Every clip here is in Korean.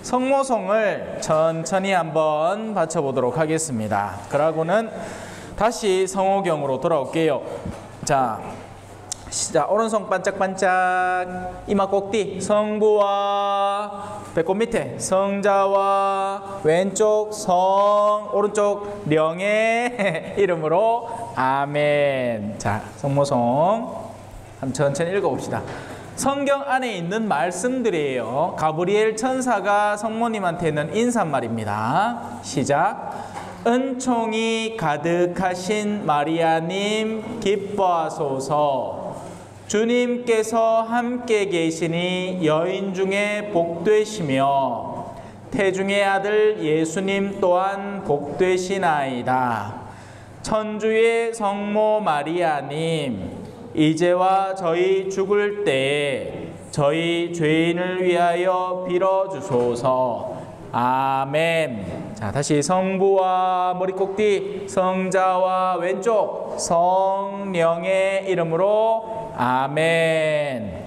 성모송을 천천히 한번 바쳐보도록 하겠습니다. 그러고는 다시 성호경으로 돌아올게요. 자, 시작. 오른손 반짝반짝, 이마 꼭뒤, 성부와 배꼽 밑에, 성자와 왼쪽 성, 오른쪽 령의 이름으로 아멘. 자, 성모송 한번 천천히 읽어봅시다. 성경 안에 있는 말씀들이에요. 가브리엘 천사가 성모님한테는 인사말입니다. 시작. 은총이 가득하신 마리아님 기뻐하소서. 주님께서 함께 계시니 여인 중에 복되시며 태중의 아들 예수님 또한 복되시나이다. 천주의 성모 마리아님, 이제와 저희 죽을 때에 저희 죄인을 위하여 빌어주소서. 아멘. 자, 다시 성부와 머리 꼭뒤, 성자와 왼쪽 성령의 이름으로 아멘.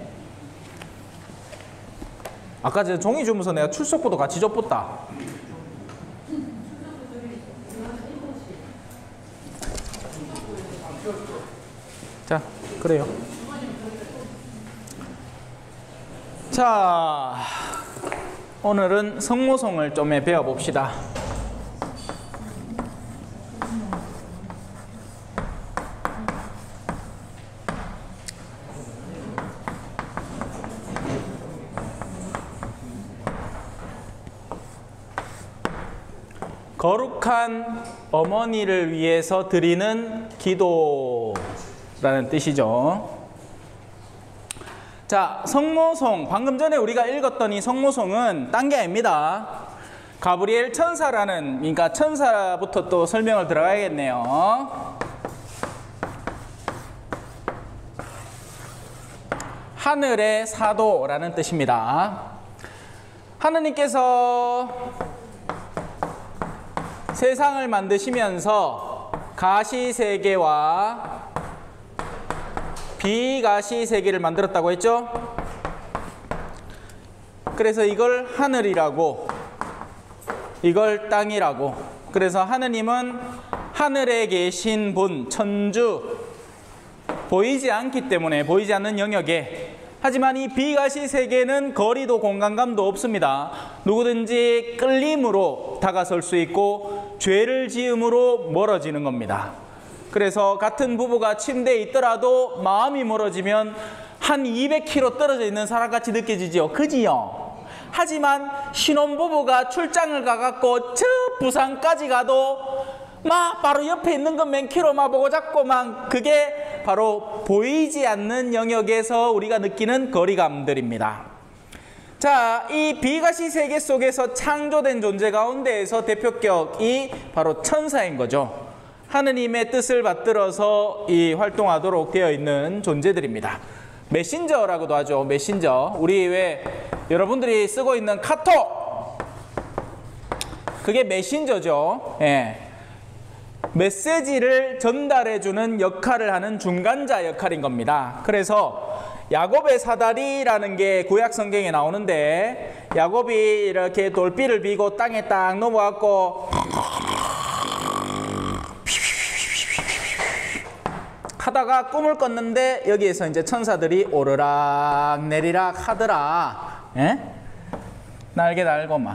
아까 저 종이 주면서 내가 출석부도 같이 줬었다. 자, 그래요. 자, 오늘은 성모송을 좀 배워봅시다. 거룩한 어머니를 위해서 드리는 기도라는 뜻이죠. 자, 성모송, 방금 전에 우리가 읽었던 이 성모송은 딴 게 아닙니다. 가브리엘 천사라는, 그러니까 천사부터 또 설명을 들어가야겠네요. 하늘의 사도라는 뜻입니다. 하느님께서 세상을 만드시면서 가시세계와 비가시세계를 만들었다고 했죠? 그래서 이걸 하늘이라고, 이걸 땅이라고. 그래서 하느님은 하늘에 계신 분, 천주, 보이지 않기 때문에, 보이지 않는 영역에. 하지만 이 비가시세계는 거리도 공간감도 없습니다. 누구든지 끌림으로 다가설 수 있고 죄를 지음으로 멀어지는 겁니다. 그래서 같은 부부가 침대에 있더라도 마음이 멀어지면 한 200km 떨어져 있는 사람같이 느껴지죠. 그지요? 하지만 신혼부부가 출장을 가갖고 저 부산까지 가도 막 바로 옆에 있는 건 맨키로 막 보고 잡고 막, 그게 바로 보이지 않는 영역에서 우리가 느끼는 거리감들입니다. 자, 이 비가시 세계 속에서 창조된 존재 가운데에서 대표격이 바로 천사인 거죠. 하느님의 뜻을 받들어서 이 활동하도록 되어 있는 존재들입니다. 메신저라고도 하죠. 메신저. 우리 왜 여러분들이 쓰고 있는 카톡, 그게 메신저죠. 예. 메시지를 전달해주는 역할을 하는 중간자 역할인 겁니다. 그래서 야곱의 사다리라는 게 구약 성경에 나오는데, 야곱이 이렇게 돌비를 비고 땅에 딱 넘어갔고 하다가 꿈을 꿨는데 여기에서 이제 천사들이 오르락 내리락 하더라. 예? 날개 달고 막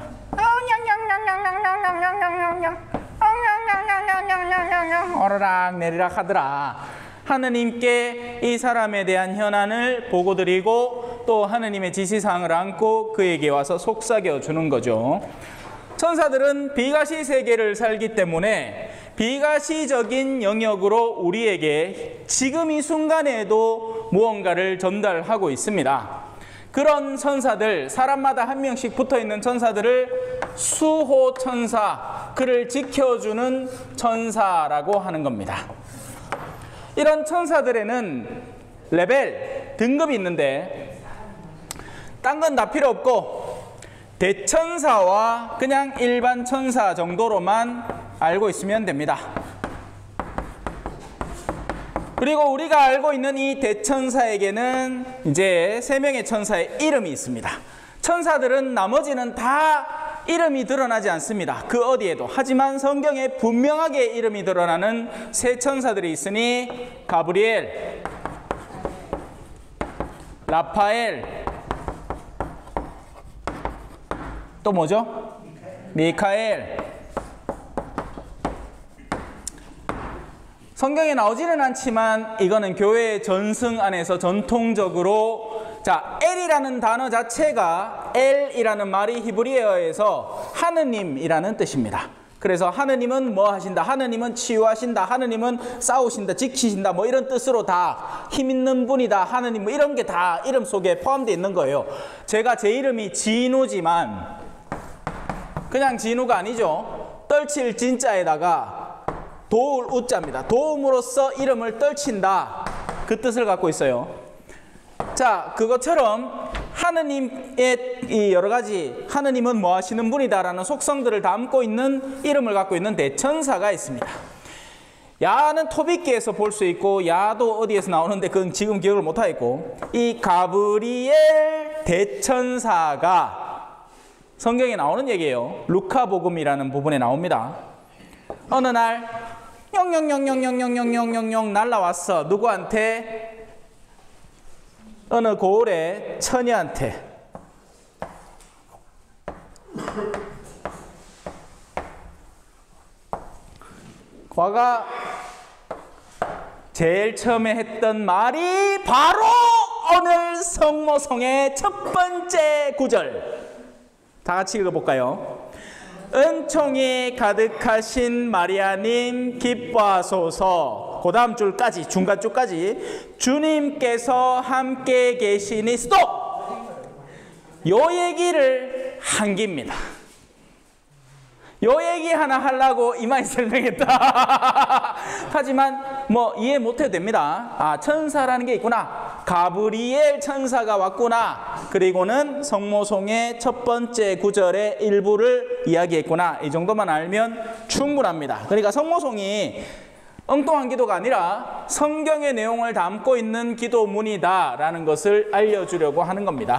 오르락 내리락 하더라. 하느님께 이 사람에 대한 현안을 보고드리고 또 하느님의 지시사항을 안고 그에게 와서 속삭여 주는 거죠. 천사들은 비가시 세계를 살기 때문에 비가시적인 영역으로 우리에게 지금 이 순간에도 무언가를 전달하고 있습니다. 그런 천사들, 사람마다 한 명씩 붙어있는 천사들을 수호천사, 그를 지켜주는 천사라고 하는 겁니다. 이런 천사들에는 레벨, 등급이 있는데 딴 건 다 필요 없고 대천사와 그냥 일반 천사 정도로만 알고 있으면 됩니다. 그리고 우리가 알고 있는 이 대천사에게는 이제 3명의 천사의 이름이 있습니다. 천사들은 나머지는 다 이름이 드러나지 않습니다. 그 어디에도. 하지만 성경에 분명하게 이름이 드러나는 세 천사들이 있으니 가브리엘, 라파엘, 또 뭐죠? 미카엘. 성경에 나오지는 않지만 이거는 교회 전승 안에서 전통적으로 자, 엘이라는 단어 자체가 엘이라는 말이 히브리어에서 하느님이라는 뜻입니다. 그래서 하느님은 뭐 하신다, 하느님은 치유하신다, 하느님은 싸우신다, 지키신다, 뭐 이런 뜻으로 다 힘 있는 분이다, 하느님 뭐 이런 게 다 이름 속에 포함되어 있는 거예요. 제가 제 이름이 진우지만 그냥 진우가 아니죠. 떨칠 진자에다가 도울 우자입니다. 도움으로써 이름을 떨친다, 그 뜻을 갖고 있어요. 자, 그것처럼 하느님의 이 여러 가지 하느님은 뭐 하시는 분이다라는 속성들을 담고 있는 이름을 갖고 있는 대천사가 있습니다. 야는 토비기에서 볼 수 있고 야도 어디에서 나오는데 그건 지금 기억을 못하겠고, 이 가브리엘 대천사가 성경에 나오는 얘기예요. 루카복음이라는 부분에 나옵니다. 어느 날 영영영영영영영영영 날라왔어. 누구한테? 어느 고을의 처녀한테. 과가 제일 처음에 했던 말이 바로 오늘 성모송의 첫 번째 구절. 다 같이 읽어볼까요? 은총이 가득하신 마리아님 기뻐하소서. 그 다음 줄까지, 중간 줄까지 주님께서 함께 계시니 스톱! 요 얘기를 한 기입니다. 요 얘기 하나 하려고 이마에 설명했다. 하지만 뭐 이해 못해도 됩니다. 아, 천사라는 게 있구나. 가브리엘 천사가 왔구나. 그리고는 성모송의 첫 번째 구절의 일부를 이야기했구나. 이 정도만 알면 충분합니다. 그러니까 성모송이 엉뚱한 기도가 아니라 성경의 내용을 담고 있는 기도문이다라는 것을 알려주려고 하는 겁니다.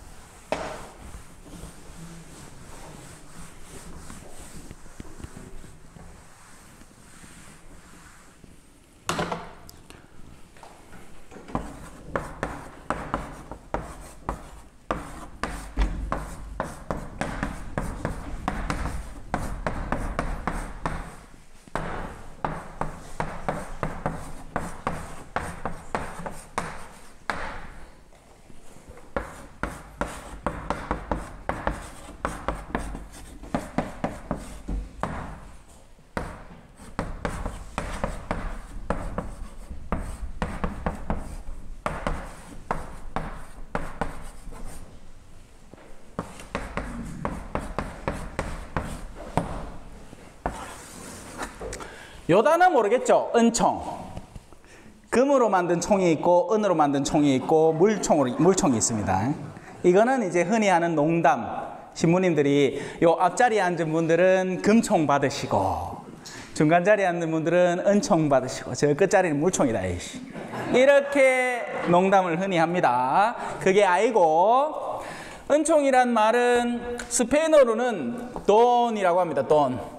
요 단어 모르겠죠? 은총. 금으로 만든 총이 있고 은으로 만든 총이 있고 물총이 있습니다. 이거는 이제 흔히 하는 농담. 신부님들이 요 앞자리에 앉은 분들은 금총 받으시고 중간 자리에 앉은 분들은 은총 받으시고 저 끝자리는 물총이다. 이렇게 농담을 흔히 합니다. 그게 아니고 은총이란 말은 스페인어로는 돈이라고 합니다. 돈.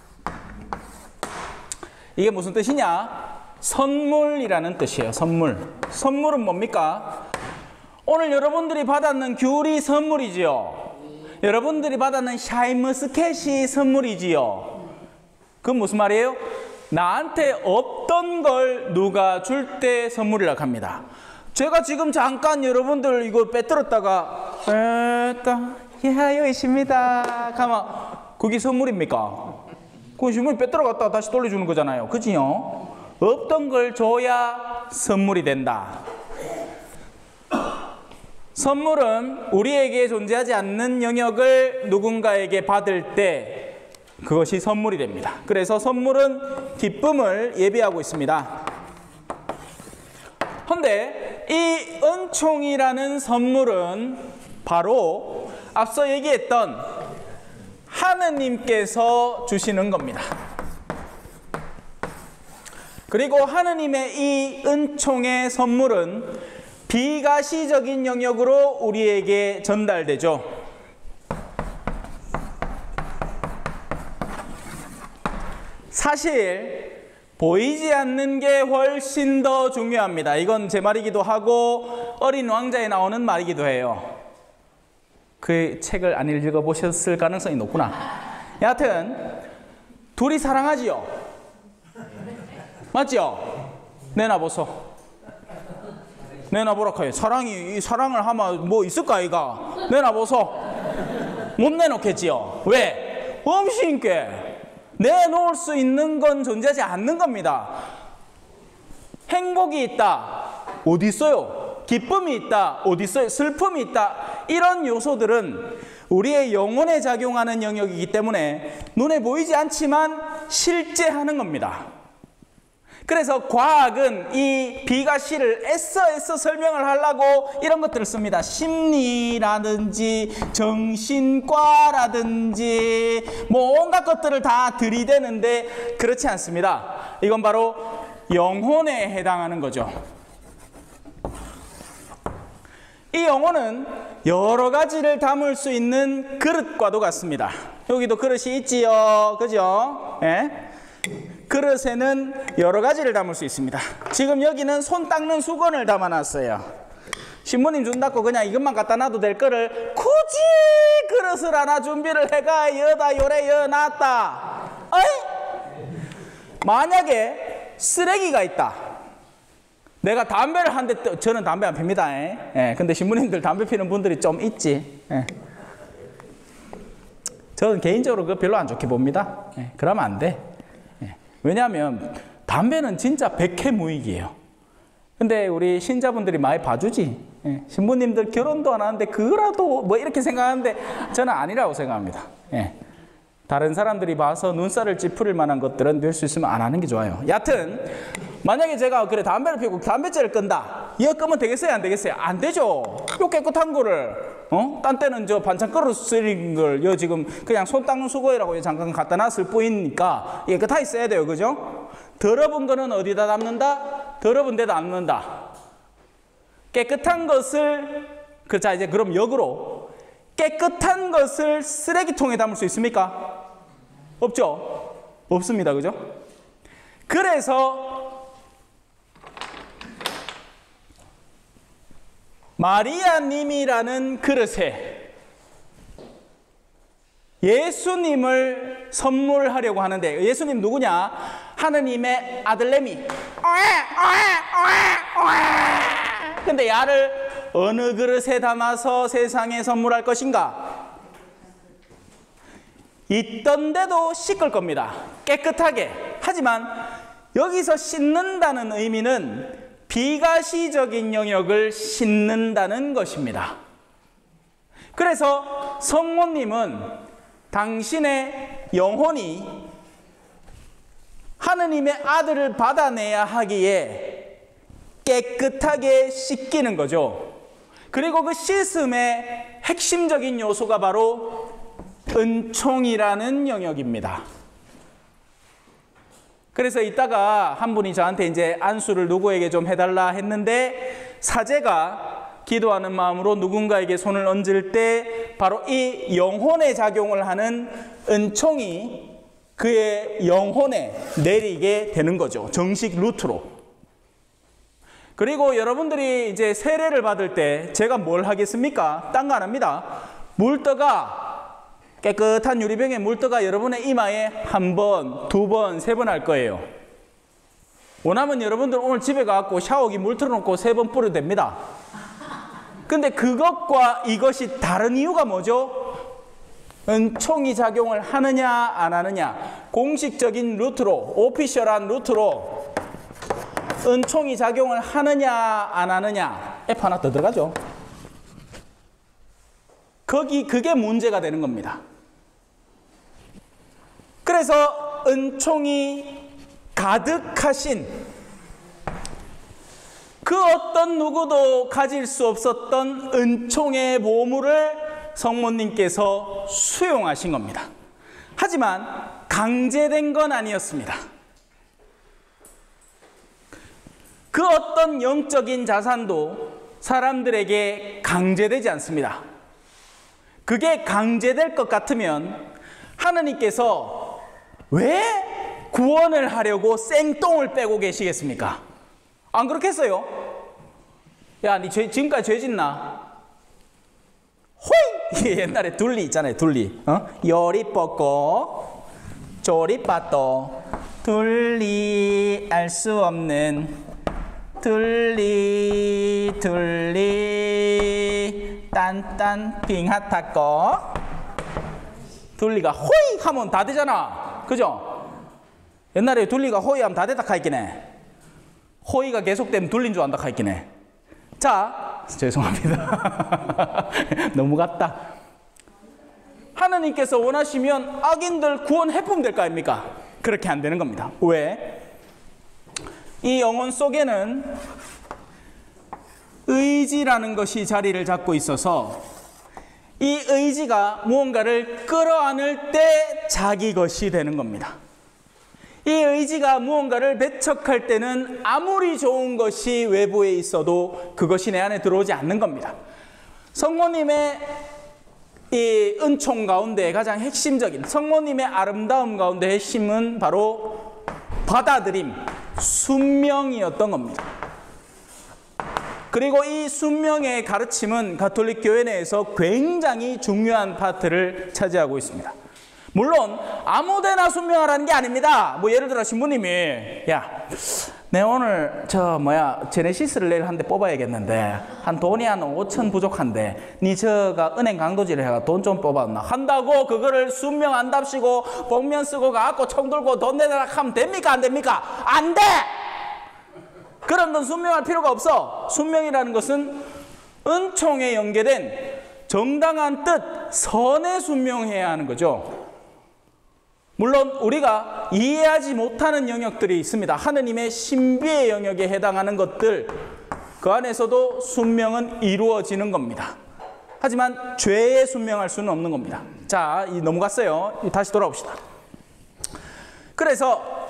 이게 무슨 뜻이냐? 선물이라는 뜻이에요. 선물. 선물은 뭡니까? 오늘 여러분들이 받았는 귤이 선물이지요. 여러분들이 받았는 샤인머스켓이 선물이지요. 그건 무슨 말이에요? 나한테 없던 걸 누가 줄 때 선물이라고 합니다. 제가 지금 잠깐 여러분들 이거 빼들었다가 여기 있습니다 가면 그게 선물입니까? 그 선물 빼들어갔다가 다시 돌려주는 거잖아요. 그지요? 없던 걸 줘야 선물이 된다. 선물은 우리에게 존재하지 않는 영역을 누군가에게 받을 때 그것이 선물이 됩니다. 그래서 선물은 기쁨을 예비하고 있습니다. 그런데 이 은총이라는 선물은 바로 앞서 얘기했던 하느님께서 주시는 겁니다. 그리고 하느님의 이 은총의 선물은 비가시적인 영역으로 우리에게 전달되죠. 사실 보이지 않는 게 훨씬 더 중요합니다. 이건 제 말이기도 하고 어린 왕자에 나오는 말이기도 해요. 그 책을 안 읽어보셨을 가능성이 높구나. 여하튼 둘이 사랑하지요. 맞죠? 내놔보소. 내놔보라 카요. 사랑을 하면 뭐 있을까 이가? 내놔보소. 못 내놓겠지요. 왜? 없으니까. 내놓을 수 있는 건 존재하지 않는 겁니다. 행복이 있다. 어디 있어요? 기쁨이 있다. 어디 있어요? 슬픔이 있다. 이런 요소들은 우리의 영혼에 작용하는 영역이기 때문에 눈에 보이지 않지만 실제 하는 겁니다. 그래서 과학은 이 비가시를 애써 설명을 하려고 이런 것들을 씁니다. 심리라든지 정신과라든지 뭐 온갖 것들을 다 들이대는데 그렇지 않습니다. 이건 바로 영혼에 해당하는 거죠. 이 영혼은 여러 가지를 담을 수 있는 그릇과도 같습니다. 여기도 그릇이 있지요. 그죠? 예? 그릇에는 여러 가지를 담을 수 있습니다. 지금 여기는 손 닦는 수건을 담아놨어요. 신부님 준다고 그냥 이것만 갖다 놔도 될 거를 굳이 그릇을 하나 준비를 해가 여다 요래 여놨다. 어이? 만약에 쓰레기가 있다. 내가 담배를 한 대, 저는 담배 안 핍니다. 예. 근데 신부님들 담배 피는 분들이 좀 있지. 예. 저는 개인적으로 그거 별로 안 좋게 봅니다. 예. 그러면 안 돼. 왜냐하면 담배는 진짜 백해무익이에요. 근데 우리 신자분들이 많이 봐주지. 예. 신부님들 결혼도 안 하는데 그거라도 뭐 이렇게 생각하는데 저는 아니라고 생각합니다. 예. 다른 사람들이 봐서 눈살을 찌푸릴 만한 것들은 될 수 있으면 안 하는 게 좋아요. 여하튼 만약에 제가 그래 담배를 피우고 담배째를 끈다. 이거 끄면 되겠어요? 안 되겠어요? 안 되죠. 요 깨끗한 거를 딴 때는 저 반찬 그릇 쓰는 걸 요 지금 그냥 손 닦는 수거이라고 잠깐 갖다 놨을 뿐이니까 깨끗하게 써야 돼요. 그죠? 더러운 거는 어디다 담는다? 더러운 데다 담는다. 깨끗한 것을 자 이제 그럼 역으로 깨끗한 것을 쓰레기통에 담을 수 있습니까? 없죠? 없습니다. 그죠? 그래서 마리아님이라는 그릇에 예수님을 선물하려고 하는데 예수님 누구냐? 하느님의 아들내미. 근데 야를 어느 그릇에 담아서 세상에 선물할 것인가? 있던데도 씻을 겁니다. 깨끗하게. 하지만 여기서 씻는다는 의미는 비가시적인 영역을 씻는다는 것입니다. 그래서 성모님은 당신의 영혼이 하느님의 아들을 받아내야 하기에 깨끗하게 씻기는 거죠. 그리고 그 씻음의 핵심적인 요소가 바로 은총이라는 영역입니다. 그래서 이따가 한 분이 저한테 이제 안수를 누구에게 좀 해달라 했는데 사제가 기도하는 마음으로 누군가에게 손을 얹을 때 바로 이 영혼에 작용을 하는 은총이 그의 영혼에 내리게 되는 거죠. 정식 루트로. 그리고 여러분들이 이제 세례를 받을 때 제가 뭘 하겠습니까? 딴 거 안 합니다. 물떠가 깨끗한 유리병에 물떠가 여러분의 이마에 한 번, 두 번, 세 번 할 거예요. 원하면 여러분들 오늘 집에 가서 샤워기 물 틀어놓고 세 번 뿌려도 됩니다. 근데 그것과 이것이 다른 이유가 뭐죠? 은총이 작용을 하느냐 안 하느냐. 공식적인 루트로, 오피셜한 루트로 은총이 작용을 하느냐 안 하느냐. F 하나 더 들어가죠. 그게 문제가 되는 겁니다. 그래서 은총이 가득하신 그 어떤 누구도 가질 수 없었던 은총의 보물을 성모님께서 수용하신 겁니다. 하지만 강제된 건 아니었습니다. 그 어떤 영적인 자산도 사람들에게 강제되지 않습니다. 그게 강제될 것 같으면 하느님께서 왜 구원을 하려고 생똥을 빼고 계시겠습니까? 안 그렇겠어요? 야, 니 지금까지 죄 짓나? 호이! 옛날에 둘리 있잖아요, 둘리. 열이 뻗고 조리 빠또 둘리 알 수 없는 둘리 딴딴 빙하 탔고 둘리가 호이 하면 다 되잖아, 그죠? 옛날에 둘리가 호이 하면 다 됐다 카있긴 해. 호이가 계속되면 둘린 줄 안다 카있긴 해. 자, 죄송합니다. 너무 같다. 하느님께서 원하시면 악인들 구원해보면 될 거 아닙니까? 그렇게 안 되는 겁니다. 왜? 이 영혼 속에는 의지라는 것이 자리를 잡고 있어서 이 의지가 무언가를 끌어안을 때 자기 것이 되는 겁니다. 이 의지가 무언가를 배척할 때는 아무리 좋은 것이 외부에 있어도 그것이 내 안에 들어오지 않는 겁니다. 성모님의 이 은총 가운데 가장 핵심적인, 성모님의 아름다움 가운데 핵심은 바로 받아들임, 순명이었던 겁니다. 그리고 이 순명의 가르침은 가톨릭 교회 내에서 굉장히 중요한 파트를 차지하고 있습니다. 물론 아무데나 순명하라는 게 아닙니다. 뭐 예를 들어 신부님이 야, 내 오늘 제네시스를 내일 한 대 뽑아야겠는데 돈이 한 5천 부족한데 니 저가 은행 강도질을 해가 돈 좀 뽑았나 한다고 그거를 순명한답시고 복면 쓰고 가갖고 총 들고 돈 내라 하면 됩니까? 안 됩니까? 안 돼! 그런 건 순명할 필요가 없어. 순명이라는 것은 은총에 연계된 정당한 뜻, 선에 순명해야 하는 거죠. 물론 우리가 이해하지 못하는 영역들이 있습니다. 하느님의 신비의 영역에 해당하는 것들, 그 안에서도 순명은 이루어지는 겁니다. 하지만 죄에 순명할 수는 없는 겁니다. 자, 넘어갔어요. 다시 돌아옵시다. 그래서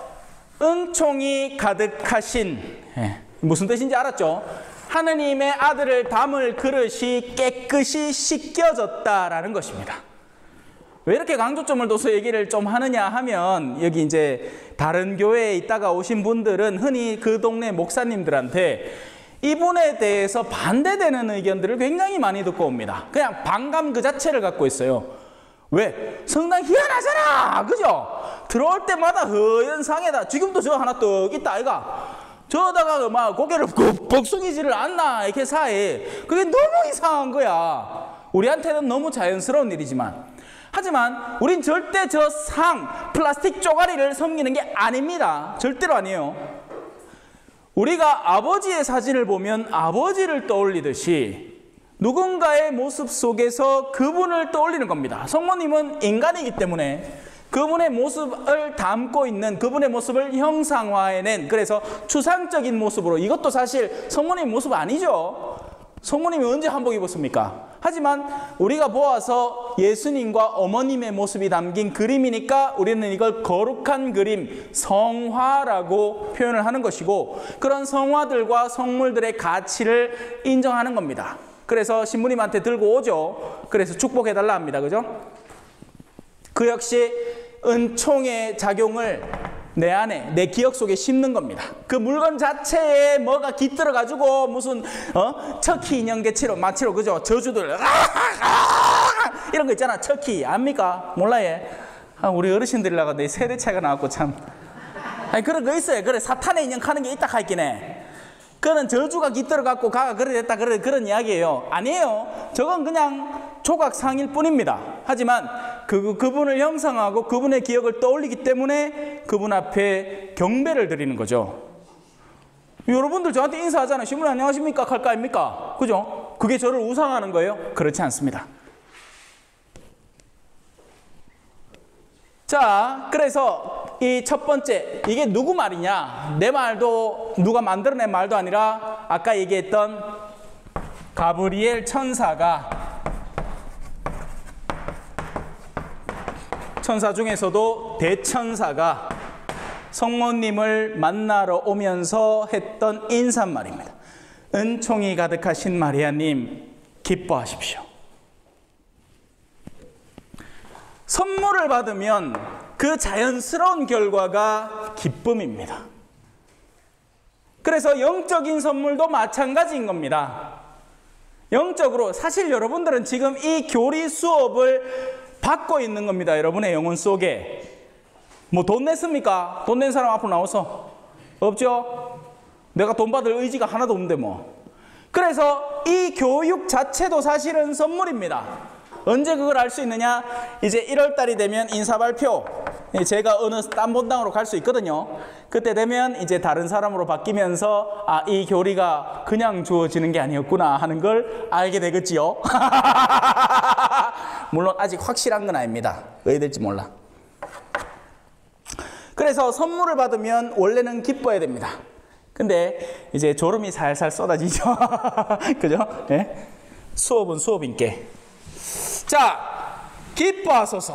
은총이 가득하신, 무슨 뜻인지 알았죠? 하느님의 아들을 담을 그릇이 깨끗이 씻겨졌다라는 것입니다. 왜 이렇게 강조점을 둬서 얘기를 좀 하느냐 하면, 여기 이제 다른 교회에 있다가 오신 분들은 흔히 그 동네 목사님들한테 이분에 대해서 반대되는 의견들을 굉장히 많이 듣고 옵니다. 그냥 반감 그 자체를 갖고 있어요. 왜? 성당 희한하잖아, 그죠? 들어올 때마다 허연상에다 지금도 저 하나 떡 있다 아이가, 저다가 막 고개를 꾹 숙이지를 않나 이렇게 사해. 그게 너무 이상한 거야. 우리한테는 너무 자연스러운 일이지만, 하지만 우린 절대 저 플라스틱 쪼가리를 섬기는 게 아닙니다. 절대로 아니에요. 우리가 아버지의 사진을 보면 아버지를 떠올리듯이 누군가의 모습 속에서 그분을 떠올리는 겁니다. 성모님은 인간이기 때문에 그분의 모습을 담고 있는, 그분의 모습을 형상화해낸, 그래서 추상적인 모습으로, 이것도 사실 성모님 모습 아니죠. 성모님이 언제 한복 입었습니까? 하지만 우리가 보아서 예수님과 어머님의 모습이 담긴 그림이니까 우리는 이걸 거룩한 그림, 성화라고 표현을 하는 것이고, 그런 성화들과 성물들의 가치를 인정하는 겁니다. 그래서 신부님한테 들고 오죠. 그래서 축복해달라 합니다. 그죠? 그 역시 은총의 작용을 내 안에, 내 기억 속에 심는 겁니다. 그 물건 자체에 뭐가 깃들어가지고 무슨 척키 인형 개치로 마치로, 그죠? 저주들 이런 거 있잖아. 척키 압니까? 몰라요. 우리 어르신들이라고 내 세대 차이가 나왔고 참. 아니 그런 거 있어요. 그래 사탄의 인형 하는 게 있다 하있긴 해. 그는 저주가 깃들어갖고 가가 그래 됐다 그런 이야기예요. 아니에요. 저건 그냥 조각상일 뿐입니다. 하지만 그분을 형상하고 그분의 기억을 떠올리기 때문에 그분 앞에 경배를 드리는 거죠. 여러분들 저한테 인사하잖아요. 신부님 안녕하십니까? 할까 아닙니까? 그죠? 그게 저를 우상하는 거예요? 그렇지 않습니다. 자, 그래서 이 첫 번째, 이게 누구 말이냐? 내 말도 누가 만들어낸 말도 아니라 아까 얘기했던 가브리엘 천사 중에서도 대천사가 성모님을 만나러 오면서 했던 인사말입니다. 은총이 가득하신 마리아님 기뻐하십시오. 선물을 받으면 그 자연스러운 결과가 기쁨입니다. 그래서 영적인 선물도 마찬가지인 겁니다. 영적으로 사실 여러분들은 지금 이 교리 수업을 받고 있는 겁니다. 여러분의 영혼 속에. 뭐 돈 냈습니까? 돈 낸 사람 앞으로 나와서. 없죠? 내가 돈 받을 의지가 하나도 없는데 뭐. 그래서 이 교육 자체도 사실은 선물입니다. 언제 그걸 알 수 있느냐? 이제 1월달이 되면 인사발표, 제가 어느 딴 본당으로 갈 수 있거든요. 그때 되면 이제 다른 사람으로 바뀌면서 아, 이 교리가 그냥 주어지는 게 아니었구나 하는 걸 알게 되겠지요. 물론 아직 확실한 건 아닙니다. 왜 될지 몰라. 그래서 선물을 받으면 원래는 기뻐야 됩니다. 근데 이제 졸음이 살살 쏟아지죠. 그죠? 네? 수업은 수업인께. 자, 기뻐하소서.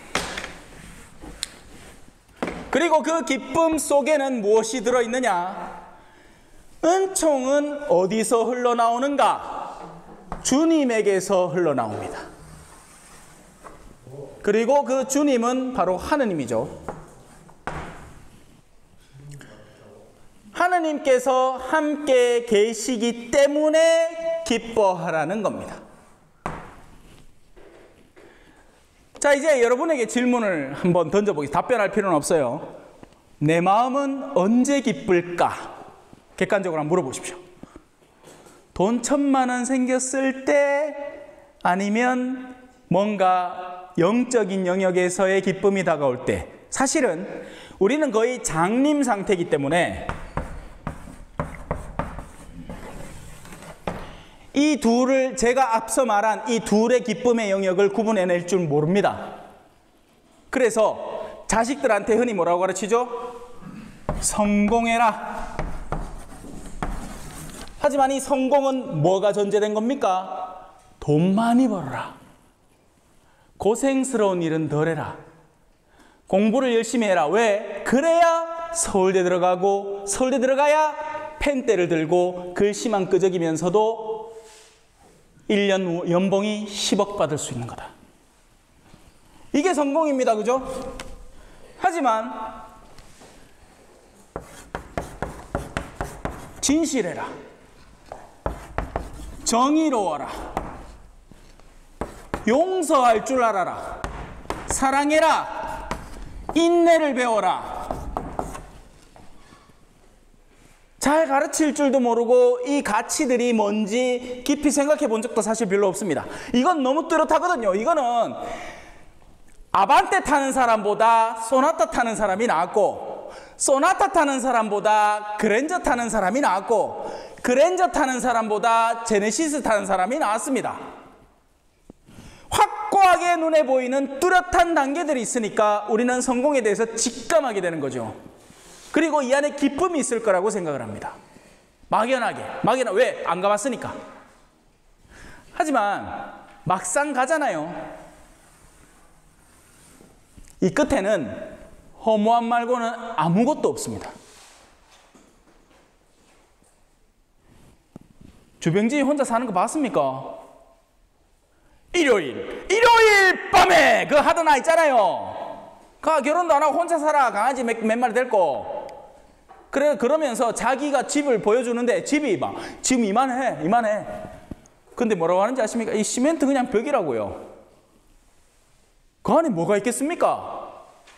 그리고 그 기쁨 속에는 무엇이 들어있느냐? 은총은 어디서 흘러나오는가? 주님에게서 흘러나옵니다. 그리고 그 주님은 바로 하느님이죠. 하느님께서 함께 계시기 때문에 기뻐하라는 겁니다. 자, 이제 여러분에게 질문을 한번 던져보겠습니다. 답변할 필요는 없어요. 내 마음은 언제 기쁠까? 객관적으로 한번 물어보십시오. 돈 1,000만 원 생겼을 때, 아니면 뭔가 영적인 영역에서의 기쁨이 다가올 때. 사실은 우리는 거의 장님 상태이기 때문에 이 둘을, 제가 앞서 말한 이 둘의 기쁨의 영역을 구분해낼 줄 모릅니다. 그래서 자식들한테 흔히 뭐라고 가르치죠? 성공해라. 하지만 이 성공은 뭐가 전제된 겁니까? 돈 많이 벌어라. 고생스러운 일은 덜 해라. 공부를 열심히 해라. 왜? 그래야 서울대 들어가고, 서울대 들어가야 펜대를 들고 글씨만 끄적이면서도 1년 연봉이 10억 받을 수 있는 거다. 이게 성공입니다. 그죠? 하지만 진실해라. 정의로워라. 용서할 줄 알아라. 사랑해라. 인내를 배워라. 잘 가르칠 줄도 모르고 이 가치들이 뭔지 깊이 생각해 본 적도 사실 별로 없습니다. 이건 너무 뚜렷하거든요. 이거는 아반떼 타는 사람보다 소나타 타는 사람이 나았고, 소나타 타는 사람보다 그랜저 타는 사람이 나았고, 그랜저 타는 사람보다 제네시스 타는 사람이 나았습니다. 확고하게 눈에 보이는 뚜렷한 단계들이 있으니까 우리는 성공에 대해서 직감하게 되는 거죠. 그리고 이 안에 기쁨이 있을 거라고 생각을 합니다. 막연하게. 왜? 안 가봤으니까. 하지만 막상 가잖아요. 이 끝에는 허무함 말고는 아무것도 없습니다. 주병진이 혼자 사는 거 봤습니까? 일요일 밤에 그 하던 아 있잖아요. 결혼도 안 하고 혼자 살아. 강아지 몇 마리 데리고. 그러면서 자기가 집을 보여주는데 집이 막 지금 이만해. 근데 뭐라고 하는지 아십니까? 이 시멘트 그냥 벽이라고요. 그 안에 뭐가 있겠습니까?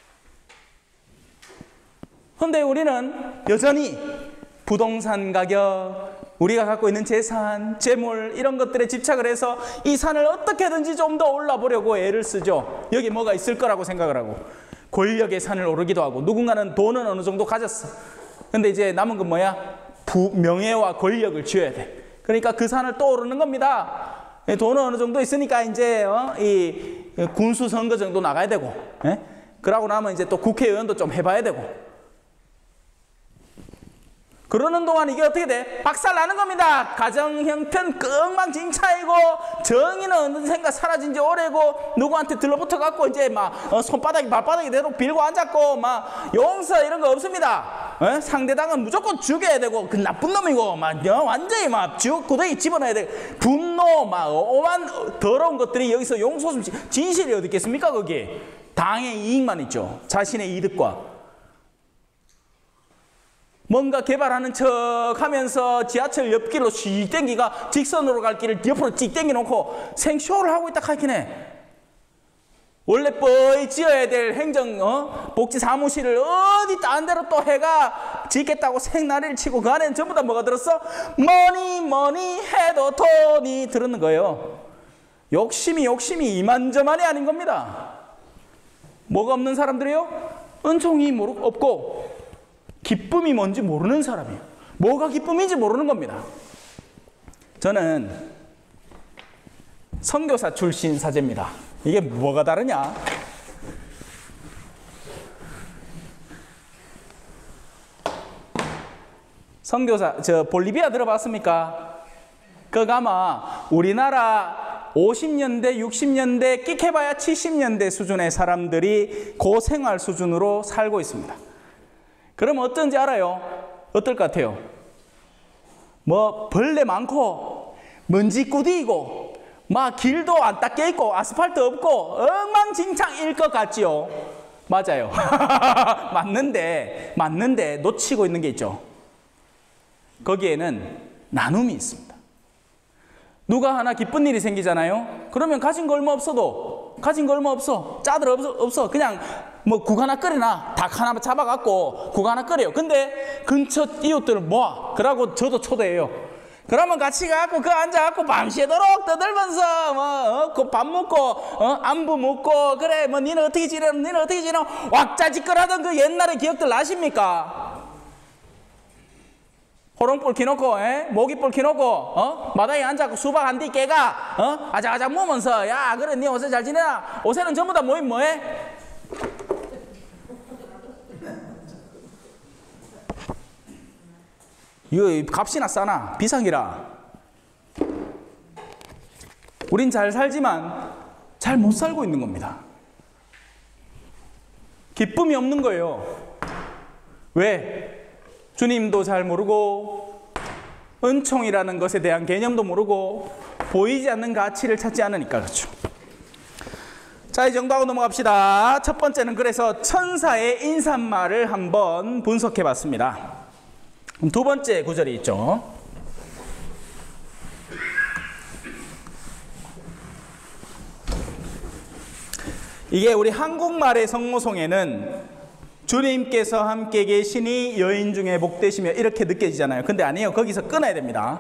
그런데 우리는 여전히 부동산 가격, 우리가 갖고 있는 재산, 재물 이런 것들에 집착을 해서 이 산을 어떻게든지 좀 더 올라보려고 애를 쓰죠. 여기 뭐가 있을 거라고 생각을 하고. 권력의 산을 오르기도 하고, 누군가는 돈은 어느 정도 가졌어. 근데 이제 남은 건 뭐야? 명예와 권력을 쥐어야 돼. 그러니까 그 산을 또 오르는 겁니다. 돈은 어느 정도 있으니까 이제 이 군수 선거 정도 나가야 되고, 그러고 나면 이제 또 국회의원도 좀 해봐야 되고. 그러는 동안 이게 어떻게 돼? 박살 나는 겁니다. 가정 형편 엉망진창이고, 정의는 어느샌가 사라진 지 오래고, 누구한테 들러붙어 갖고 이제 막 손바닥이 발바닥이 대로 빌고 앉았고, 막 용서 이런 거 없습니다. 상대당은 무조건 죽여야 되고 그 나쁜 놈이고 막 완전히 막 지옥 고대에 집어넣어야 돼. 분노 막 오만 더러운 것들이 여기서 용서심 진실이 어디 있겠습니까? 거기 당의 이익만 있죠. 자신의 이득과. 뭔가 개발하는 척 하면서 지하철 옆길로 씩 땡기가 직선으로 갈 길을 옆으로 찍 땡겨놓고 생쇼를 하고 있다 하긴 해. 원래 뻔히 지어야 될 행정 복지 사무실을 어디 딴 데로 또 해가 짓겠다고 생나리를 치고 그 안에는 전부 다 뭐가 들었어? 뭐니 해도 돈이 들었는 거예요. 욕심이 이만저만이 아닌 겁니다. 뭐가 없는 사람들이요? 은총이 없고 기쁨이 뭔지 모르는 사람이에요. 뭐가 기쁨인지 모르는 겁니다. 저는 선교사 출신 사제입니다. 이게 뭐가 다르냐? 선교사, 볼리비아 들어봤습니까? 그거 아마 우리나라 50년대, 60년대, 끽해봐야 70년대 수준의 사람들이 그 생활 수준으로 살고 있습니다. 그럼 어쩐지 알아요? 어떨 것 같아요? 뭐 벌레 많고 먼지 꾸디고 막 길도 안 닦여 있고 아스팔트 없고 엉망진창일 것 같지요? 맞아요. 맞는데 놓치고 있는 게 있죠. 거기에는 나눔이 있습니다. 누가 하나 기쁜 일이 생기잖아요. 그러면 가진 거 얼마 없어도 짜들 없어 그냥 뭐 국 하나 끓여놔. 닭 하나 잡아갖고 국 하나 끓여요. 근데 근처 이웃들을 모아. 그러고 저도 초대해요. 그러면 같이 가갖고 그 앉아갖고 밤새도록 떠들면서 그 밥 먹고 안부 묻고 그래 뭐 니는 어떻게 지내노 왁자지껄하던 그 옛날의 기억들 나십니까? 호롱불 켜놓고 모기불 켜놓고 마당에 앉아갖고 수박 한 뒤 깨가 아작아작 모으면서 야 그래 니 요새 잘 지내나? 요새는 전부 다 모임 뭐해? 이거 값이나 싸나 비상이라. 우린 잘 살지만 잘 못 살고 있는 겁니다. 기쁨이 없는 거예요. 왜? 주님도 잘 모르고 은총이라는 것에 대한 개념도 모르고 보이지 않는 가치를 찾지 않으니까 그렇죠. 자, 이 정도 하고 넘어갑시다. 첫 번째는 그래서 천사의 인사말을 한번 분석해 봤습니다. 두 번째 구절이 있죠. 이게 우리 한국말의 성모송에는 주님께서 함께 계시니 여인 중에 복되시며 이렇게 느껴지잖아요. 근데 아니에요. 거기서 끊어야 됩니다.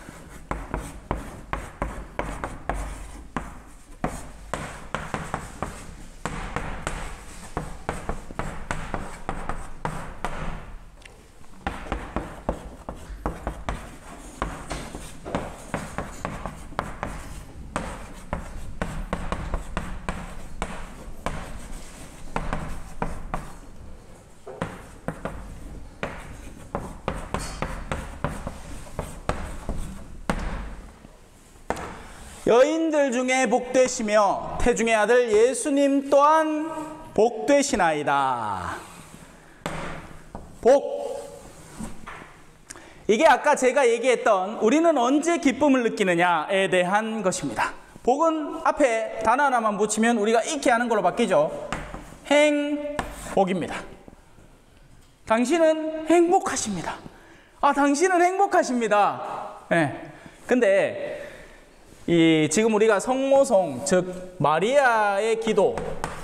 여인들 중에 복되시며 태중의 아들 예수님 또한 복되시나이다. 복. 이게 아까 제가 얘기했던 우리는 언제 기쁨을 느끼느냐에 대한 것입니다. 복은 앞에 단어 하나만 붙이면 우리가 익히 아는 걸로 바뀌죠. 행복입니다. 당신은 행복하십니다. 아, 당신은 행복하십니다. 네. 근데 지금 우리가 성모송, 즉 마리아의 기도,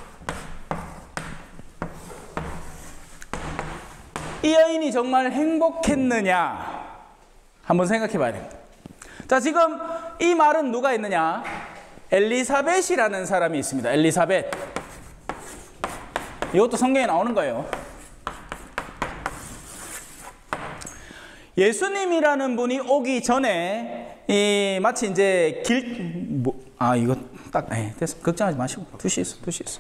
이 여인이 정말 행복했느냐 한번 생각해 봐야 됩니다. 자, 지금 이 말은 누가 했느냐? 엘리사벳이라는 사람이 있습니다. 엘리사벳. 이것도 성경에 나오는 거예요. 예수님이라는 분이 오기 전에 마치 이제 이거 딱 됐어. 걱정하지 마시고 두시 있어.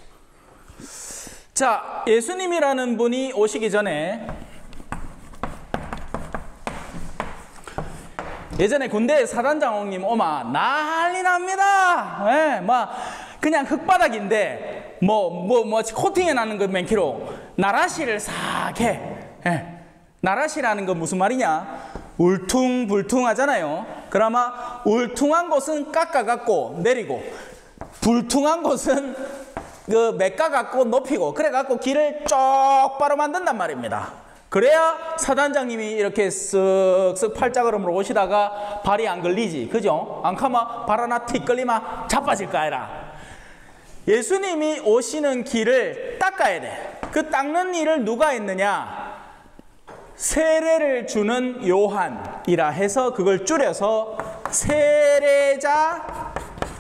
자, 예수님이라는 분이 오시기 전에 예전에 군대 사단장님 오마 난리 납니다. 막 그냥 흙바닥인데 코팅해 놨는 거 맨키로 나라시를 싹 해. 나라시라는 건 무슨 말이냐? 울퉁불퉁하잖아요. 그러면 울퉁한 곳은 깎아갖고 내리고 불퉁한 곳은 그 메꿔갖고 높이고 그래갖고 길을 쪽바로 만든단 말입니다. 그래야 사단장님이 이렇게 쓱쓱 팔자걸음으로 오시다가 발이 안 걸리지. 그죠? 안 가면 발 하나 틱 걸리면 자빠질 거 아니라. 예수님이 오시는 길을 닦아야 돼. 그 닦는 일을 누가 했느냐? 세례를 주는 요한이라 해서 그걸 줄여서 세례자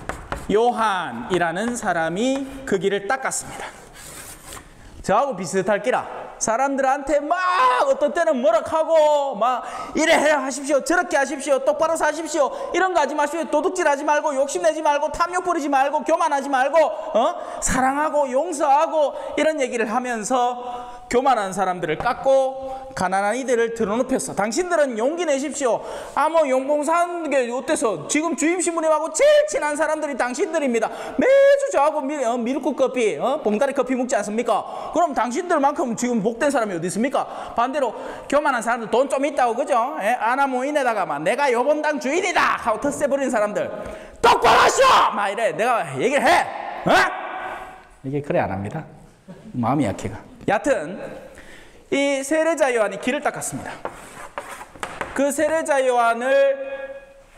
요한이라는 사람이 그 길을 닦았습니다. 저하고 비슷할 기라. 사람들한테 막 어떤 때는 뭐라 하고 막 이래 하십시오, 저렇게 하십시오, 똑바로 사십시오, 이런 거 하지 마십시오, 도둑질 하지 말고 욕심내지 말고 탐욕 부리지 말고 교만하지 말고 사랑하고 용서하고 이런 얘기를 하면서 교만한 사람들을 깎고 가난한 이들을 들어눕혔어. 당신들은 용기 내십시오. 뭐 용봉사하는 게 어때서? 지금 주임신부님하고 제일 친한 사람들이 당신들입니다. 매주 저하고 미숫국 커피, 봉다리 커피 먹지 않습니까? 그럼 당신들만큼 지금 복된 사람이 어디 있습니까? 반대로 교만한 사람들 돈 좀 있다고, 그죠? 아나모인에다가 막 내가 요번 당 주인이다 하고 텃세 부리는 사람들 똑바로 하시오! 막 이래 내가 얘기를 해. 이게 그래 안 합니다. 마음이 약해가. 여하튼 이 세례자 요한이 길을 닦았습니다. 그 세례자 요한을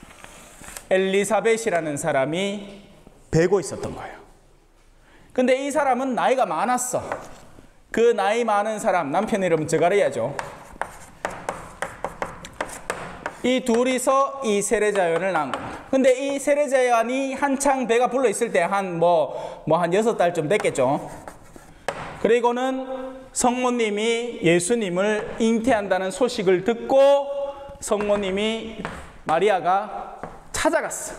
엘리사벳이라는 사람이 베고 있었던 거예요. 근데 이 사람은 나이가 많았어. 그 나이 많은 사람, 남편 이름은 저가리야죠. 이 둘이서 이 세례자 요한을 낳은 겁니다. 근데 이 세례자 요한이 한창 배가 불러 있을 때 한 6달쯤 됐겠죠. 그리고는 성모님이 예수님을 잉태한다는 소식을 듣고 성모님이 마리아가 찾아갔어.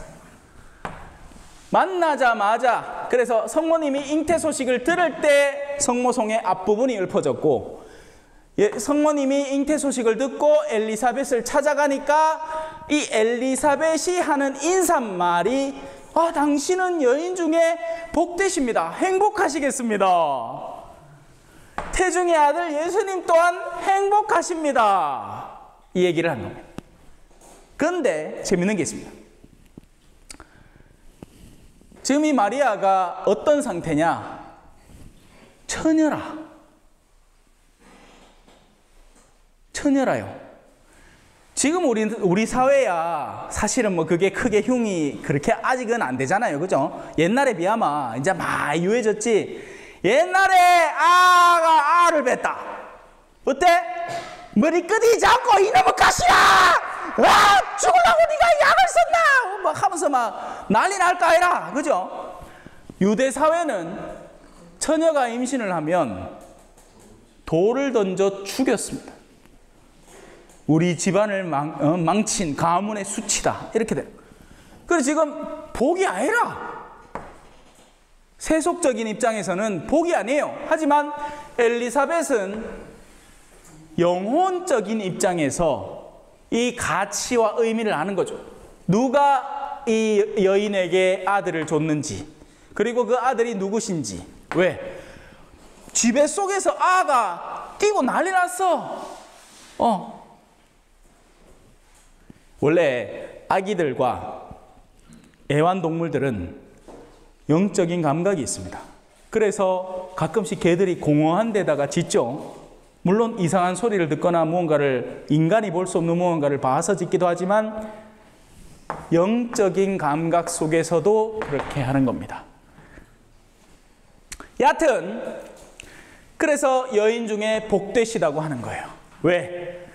만나자마자, 그래서 성모님이 잉태 소식을 들을 때 성모송의 앞부분이 읊어졌고, 성모님이 잉태 소식을 듣고 엘리사벳을 찾아가니까 이 엘리사벳이 하는 인사말이 당신은 여인 중에 복되십니다. 행복하시겠습니다. 태중의 아들 예수님 또한 행복하십니다. 이 얘기를 한 겁니다. 그런데 재밌는 게 있습니다. 지금 이 마리아가 어떤 상태냐? 처녀라. 처녀라요. 지금 우리 사회야 사실은 그게 크게 흉이 그렇게 아직은 안 되잖아요. 그죠? 옛날에 비하면 이제 많이 유해졌지. 옛날에 알을 뱉다. 어때? 머리끄디 잡고 이놈의 가시야! 죽으려고 네가 약을 썼나? 막 하면서 막 난리 날까 해라. 그죠? 유대 사회는 처녀가 임신을 하면 돌을 던져 죽였습니다. 우리 집안을 망친 가문의 수치다. 이렇게 돼요. 그래서 지금 복이 아니라 세속적인 입장에서는 복이 아니에요. 하지만 엘리사벳은 영혼적인 입장에서 이 가치와 의미를 아는 거죠. 누가 이 여인에게 아들을 줬는지, 그리고 그 아들이 누구신지. 왜? 지배 속에서 아가 뛰고 난리 났어. 원래 아기들과 애완동물들은 영적인 감각이 있습니다. 그래서 가끔씩 개들이 공허한 데다가 짖죠. 물론 이상한 소리를 듣거나 무언가를, 인간이 볼 수 없는 무언가를 봐서 짖기도 하지만 영적인 감각 속에서도 그렇게 하는 겁니다. 여하튼 그래서 여인 중에 복되시다고 하는 거예요. 왜?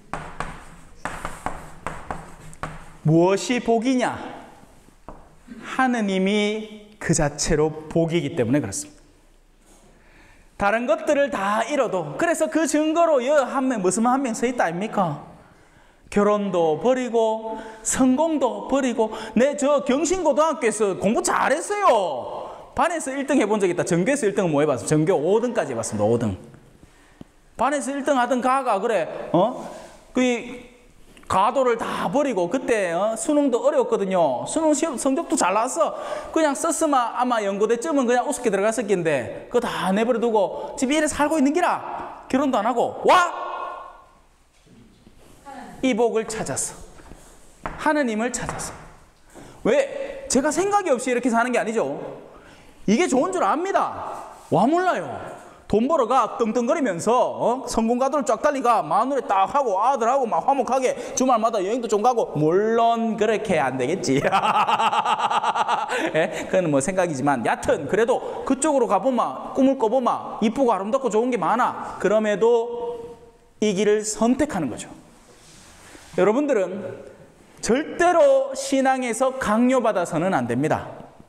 무엇이 복이냐? 하느님이 그 자체로 복이기 때문에 그렇습니다. 다른 것들을 다 잃어도, 그래서 그 증거로 무슨 한 명 서 있다 아닙니까? 결혼도 버리고 성공도 버리고. 저 경신고등학교에서 공부 잘했어요. 반에서 1등 해본 적 있다. 전교에서 1등은 뭐 해봤어? 전교 5등까지 해봤습니다. 5등. 반에서 1등 하던 가가 그래 가도를 다 버리고, 그때 수능도 어려웠거든요. 수능 시험 성적도 잘 나왔어. 그냥 썼으면 아마 연고대쯤은 그냥 우습게 들어갔을 텐데 그거 다 내버려 두고 집에 이래 살고 있는 기라. 결혼도 안 하고 이복을 찾았어. 하느님을 찾았어. 왜? 제가 생각이 없이 이렇게 사는 게 아니죠. 이게 좋은 줄 압니다. 와 몰라요. 돈 벌어가 떵떵거리면서 성공가도를 쫙 달리가 마누라 딱 하고 아들하고 막 화목하게 주말마다 여행도 좀 가고, 물론 그렇게 안 되겠지. 예? 그건 뭐 생각이지만 여하튼 그래도 그쪽으로 가보마, 꿈을 꿔보마, 이쁘고 아름답고 좋은 게 많아. 그럼에도 이 길을 선택하는 거죠. 여러분들은 절대로 신앙에서 강요받아서는 안 됩니다.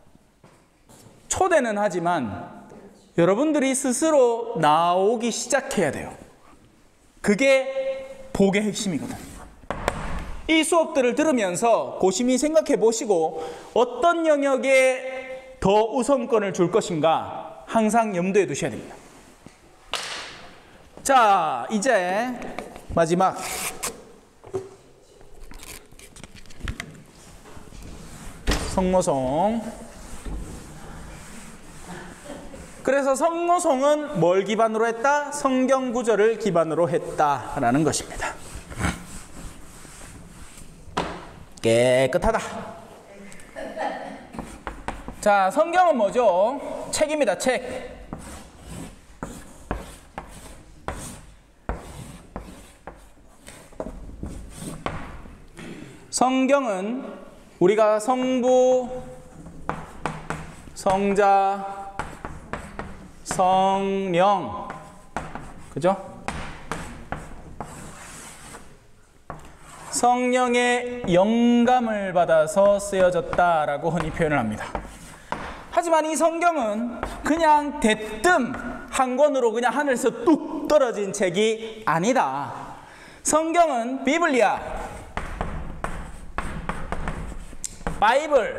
초대는 하지만 여러분들이 스스로 나오기 시작해야 돼요. 그게 복의 핵심이거든요. 이 수업들을 들으면서 고심히 생각해 보시고 어떤 영역에 더 우선권을 줄 것인가 항상 염두에 두셔야 됩니다. 자, 이제 마지막 성모송. 그래서 성모송은 뭘 기반으로 했다? 성경 구절을 기반으로 했다라는 것입니다. 깨끗하다. 자, 성경은 뭐죠? 책입니다. 책. 성경은 우리가 성부, 성자, 성령, 그죠? 성령의 영감을 받아서 쓰여졌다라고 흔히 표현을 합니다. 하지만 이 성경은 그냥 대뜸 한 권으로 그냥 하늘에서 뚝 떨어진 책이 아니다. 성경은 비블리아, 바이블,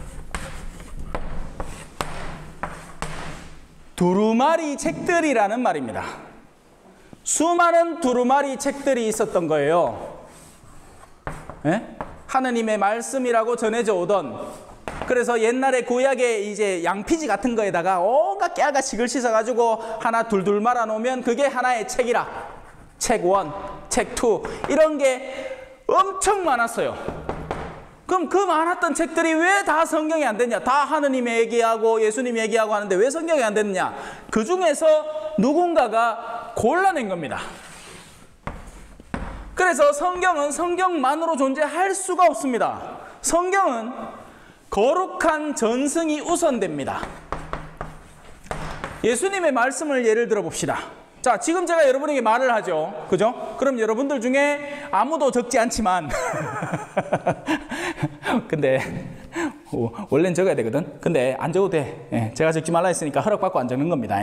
두루마리 책들이라는 말입니다. 수많은 두루마리 책들이 있었던 거예요. 예? 하느님의 말씀이라고 전해져 오던, 그래서 옛날에 구약에 이제 양피지 같은 거에다가 온갖 깨알같이 씻어가지고 하나 둘둘 말아 놓으면 그게 하나의 책이라. 책 1, 책 2 이런 게 엄청 많았어요. 그럼 그 많았던 책들이 왜 다 성경이 안 됐냐? 다 하느님 얘기하고 예수님 얘기하고 하는데 왜 성경이 안 됐느냐? 그 중에서 누군가가 골라낸 겁니다. 그래서 성경은 성경만으로 존재할 수가 없습니다. 성경은 거룩한 전승이 우선됩니다. 예수님의 말씀을 예를 들어 봅시다. 자, 지금 제가 여러분에게 말을 하죠. 그죠? 그럼 여러분들 중에 아무도 적지 않지만 근데 원래는 적어야 되거든. 근데 안 적어도 돼. 예, 제가 적지 말라 했으니까 허락받고 안 적는 겁니다.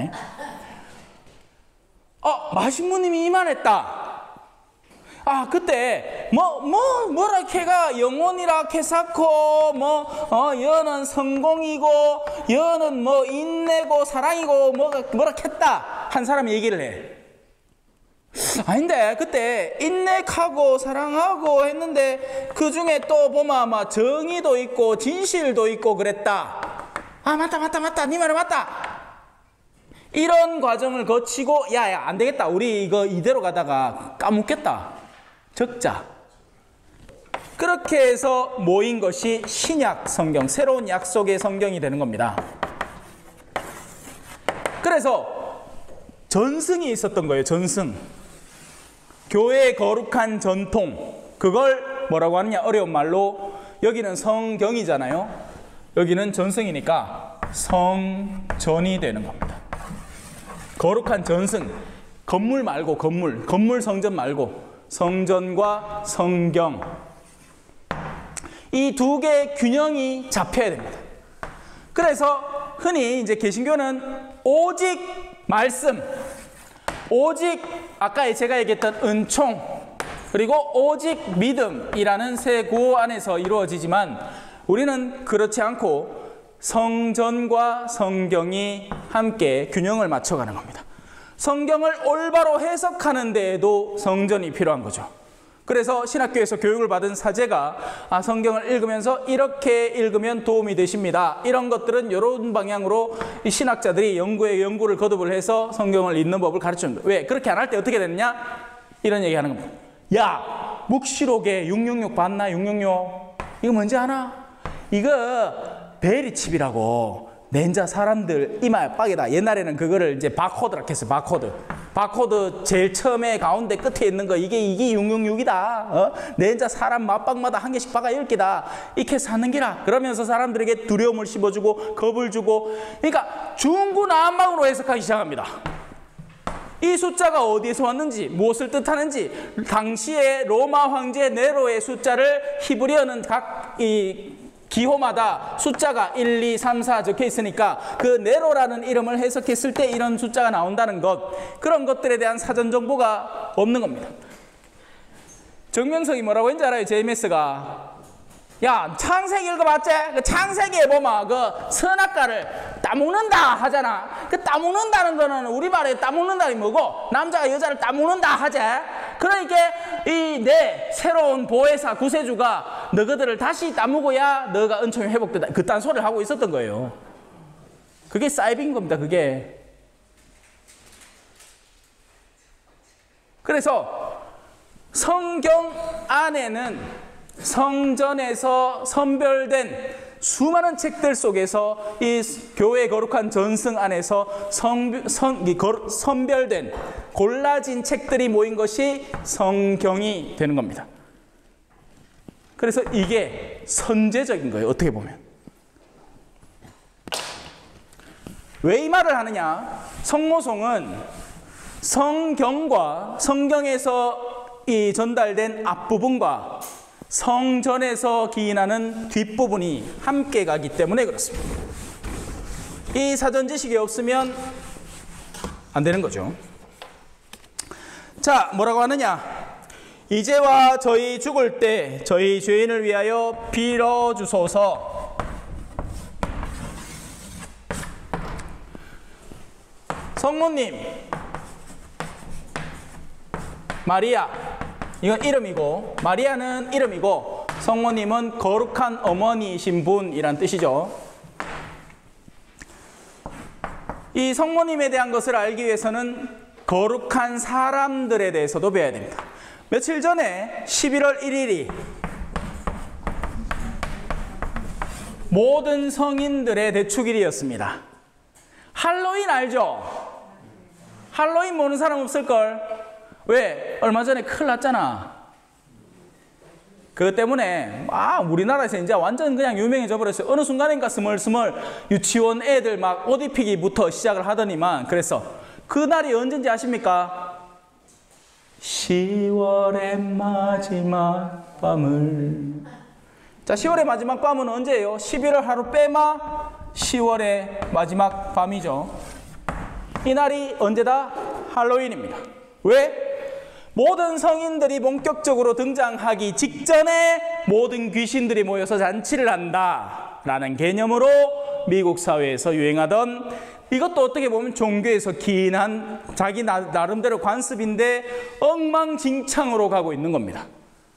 마신무님이 이만했다. 아, 그때 뭐라 캐가 영혼이라 캐사코 여는 성공이고 여는 뭐 인내고 사랑이고 뭐라 캤다 한 사람이 얘기를 해. 아닌데 그때 인내하고 사랑하고 했는데 그 중에 또 보면 아마 정의도 있고 진실도 있고 그랬다. 아, 맞다 네 말은 맞다. 이런 과정을 거치고 야 안 되겠다, 우리 이거 이대로 가다가 까먹겠다, 적자. 그렇게 해서 모인 것이 신약 성경, 새로운 약속의 성경이 되는 겁니다. 그래서 전승이 있었던 거예요. 전승, 교회의 거룩한 전통. 그걸 뭐라고 하느냐, 어려운 말로 여기는 성경이잖아요. 여기는 전승이니까 성전이 되는 겁니다. 거룩한 전승, 건물 말고 건물 성전 말고 성전과 성경, 이 두 개의 균형이 잡혀야 됩니다. 그래서 흔히 이제 개신교는 오직 말씀, 오직 아까 제가 얘기했던 은총, 그리고 오직 믿음이라는 세 구호 안에서 이루어지지만 우리는 그렇지 않고 성전과 성경이 함께 균형을 맞춰가는 겁니다. 성경을 올바로 해석하는 데에도 성전이 필요한 거죠. 그래서 신학교에서 교육을 받은 사제가 성경을 읽으면서 이렇게 읽으면 도움이 되십니다, 이런 것들은 이런 방향으로 이 신학자들이 연구를 거듭을 해서 성경을 읽는 법을 가르치는 거예요. 왜? 그렇게 안 할 때 어떻게 되느냐? 이런 얘기하는 겁니다. 야, 묵시록에 666 봤나? 666 이거 뭔지 아나? 이거 베리칩이라고 낸자 사람들 이마 빡에다 옛날에는 그거를 이제 바코드라고 했어요. 바코드 제일 처음에 가운데 끝에 있는 거 이게 666이다. 낸자 사람 맞박마다 한 개씩 박아 10개다. 이렇게 사는 기라. 그러면서 사람들에게 두려움을 씹어주고 겁을 주고, 그러니까 중구난방으로 해석하기 시작합니다. 이 숫자가 어디에서 왔는지, 무엇을 뜻하는지, 당시에 로마 황제 네로의 숫자를 히브리어는 각 기호마다 숫자가 1, 2, 3, 4 적혀 있으니까 그 네로라는 이름을 해석했을 때 이런 숫자가 나온다는 것, 그런 것들에 대한 사전 정보가 없는 겁니다. 정명석이 뭐라고 했는지 알아요? JMS가 야, 창세기 읽어봤지? 그 창세기에 보면 그 선악과를 따먹는다 하잖아. 그 따먹는다는 거는 우리말에 따먹는다는 뭐고, 남자가 여자를 따먹는다 하지. 그러니까 이 내 새로운 보혜사 구세주가 너희들을 다시 따먹어야 너가 은총이 회복된다. 그딴 소리를 하고 있었던 거예요. 그게 사이비인 겁니다. 그게. 그래서 성경 안에는 성전에서 선별된 수많은 책들 속에서 이 교회의 거룩한 전승 안에서 선별된 골라진 책들이 모인 것이 성경이 되는 겁니다. 그래서 이게 선제적인 거예요. 어떻게 보면. 왜 이 말을 하느냐? 성모송은 성경과 성경에서 이 전달된 앞부분과 성전에서 기인하는 뒷부분이 함께 가기 때문에 그렇습니다. 이 사전 지식이 없으면 안 되는 거죠. 자, 뭐라고 하느냐? 이제와 저희 죽을 때 저희 죄인을 위하여 빌어주소서. 성모님 마리아, 이건 이름이고, 마리아는 이름이고, 성모님은 거룩한 어머니이신 분이란 뜻이죠. 이 성모님에 대한 것을 알기 위해서는 거룩한 사람들에 대해서도 배워야 됩니다. 며칠 전에 11월 1일이 모든 성인들의 대축일이었습니다. 할로윈 알죠? 할로윈 모르는 사람 없을걸? 왜? 얼마 전에 큰일 났잖아. 그것 때문에 우리나라에서 이제 완전 그냥 유명해져 버렸어요. 어느 순간인가 스멀스멀 유치원 애들 막 옷 입히기부터 시작을 하더니만. 그래서 그날이 언제인지 아십니까? 10월의 마지막 밤을. 자, 10월의 마지막 밤은 언제예요? 11월 하루 빼마 10월의 마지막 밤이죠. 이 날이 언제다? 할로윈입니다. 왜? 모든 성인들이 본격적으로 등장하기 직전에 모든 귀신들이 모여서 잔치를 한다라는 개념으로 미국 사회에서 유행하던, 이것도 어떻게 보면 종교에서 기인한 자기 나름대로 관습인데 엉망진창으로 가고 있는 겁니다.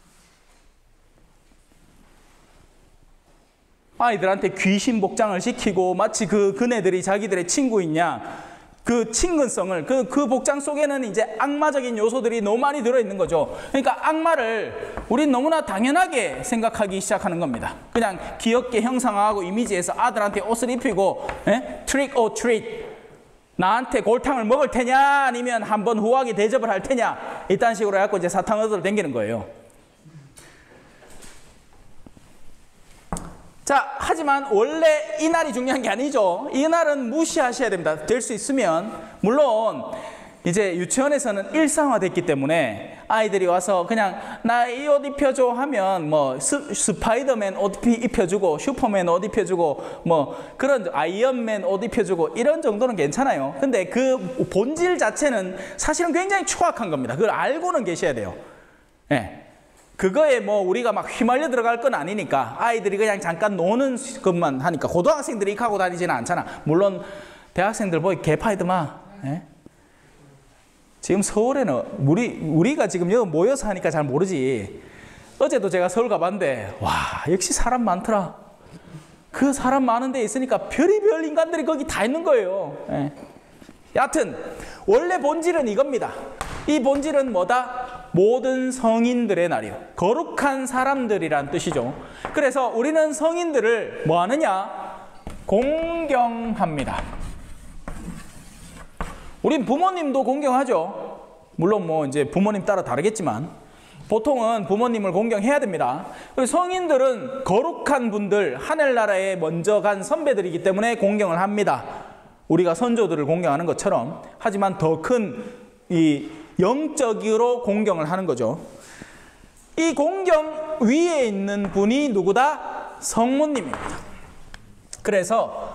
아이들한테 귀신 복장을 시키고 마치 그네들이 자기들의 친구이냐, 그 친근성을, 그 복장 속에는 이제 악마적인 요소들이 너무 많이 들어있는 거죠. 그러니까 악마를 우린 너무나 당연하게 생각하기 시작하는 겁니다. 그냥 귀엽게 형상화하고 이미지에서 아들한테 옷을 입히고, 트릭 오 트릿, 나한테 골탕을 먹을 테냐 아니면 한번 후하게 대접을 할 테냐, 이딴 식으로 해갖고 이제 사탕 얻으러 다니는 거예요. 자, 하지만 원래 이 날이 중요한 게 아니죠. 이 날은 무시하셔야 됩니다. 될 수 있으면. 물론 이제 유치원에서는 일상화됐기 때문에 아이들이 와서 그냥 나 이 옷 입혀줘 하면 뭐 스파이더맨 옷 입혀주고 슈퍼맨 옷 입혀주고 뭐 그런 아이언맨 옷 입혀주고 이런 정도는 괜찮아요. 근데 그 본질 자체는 사실은 굉장히 추악한 겁니다. 그걸 알고는 계셔야 돼요. 예. 그거에 뭐 우리가 막 휘말려 들어갈 건 아니니까, 아이들이 그냥 잠깐 노는 것만 하니까. 고등학생들이 이렇게 하고 다니지는 않잖아. 물론 대학생들 보이 개파이드만. 예? 지금 서울에는 우리가 지금 여기 모여서 하니까 잘 모르지. 어제도 제가 서울 가봤는데 와, 역시 사람 많더라. 그 사람 많은 데 있으니까 별의별 인간들이 거기 다 있는 거예요. 예. 여하튼 원래 본질은 이겁니다. 이 본질은 뭐다? 모든 성인들의 날이요. 거룩한 사람들이란 뜻이죠. 그래서 우리는 성인들을 뭐 하느냐? 공경합니다. 우린 부모님도 공경하죠. 물론 뭐 이제 부모님 따라 다르겠지만 보통은 부모님을 공경해야 됩니다. 성인들은 거룩한 분들, 하늘나라에 먼저 간 선배들이기 때문에 공경을 합니다. 우리가 선조들을 공경하는 것처럼. 하지만 더 큰 이 영적으로 공경을 하는 거죠. 이 공경 위에 있는 분이 누구다? 성모님입니다. 그래서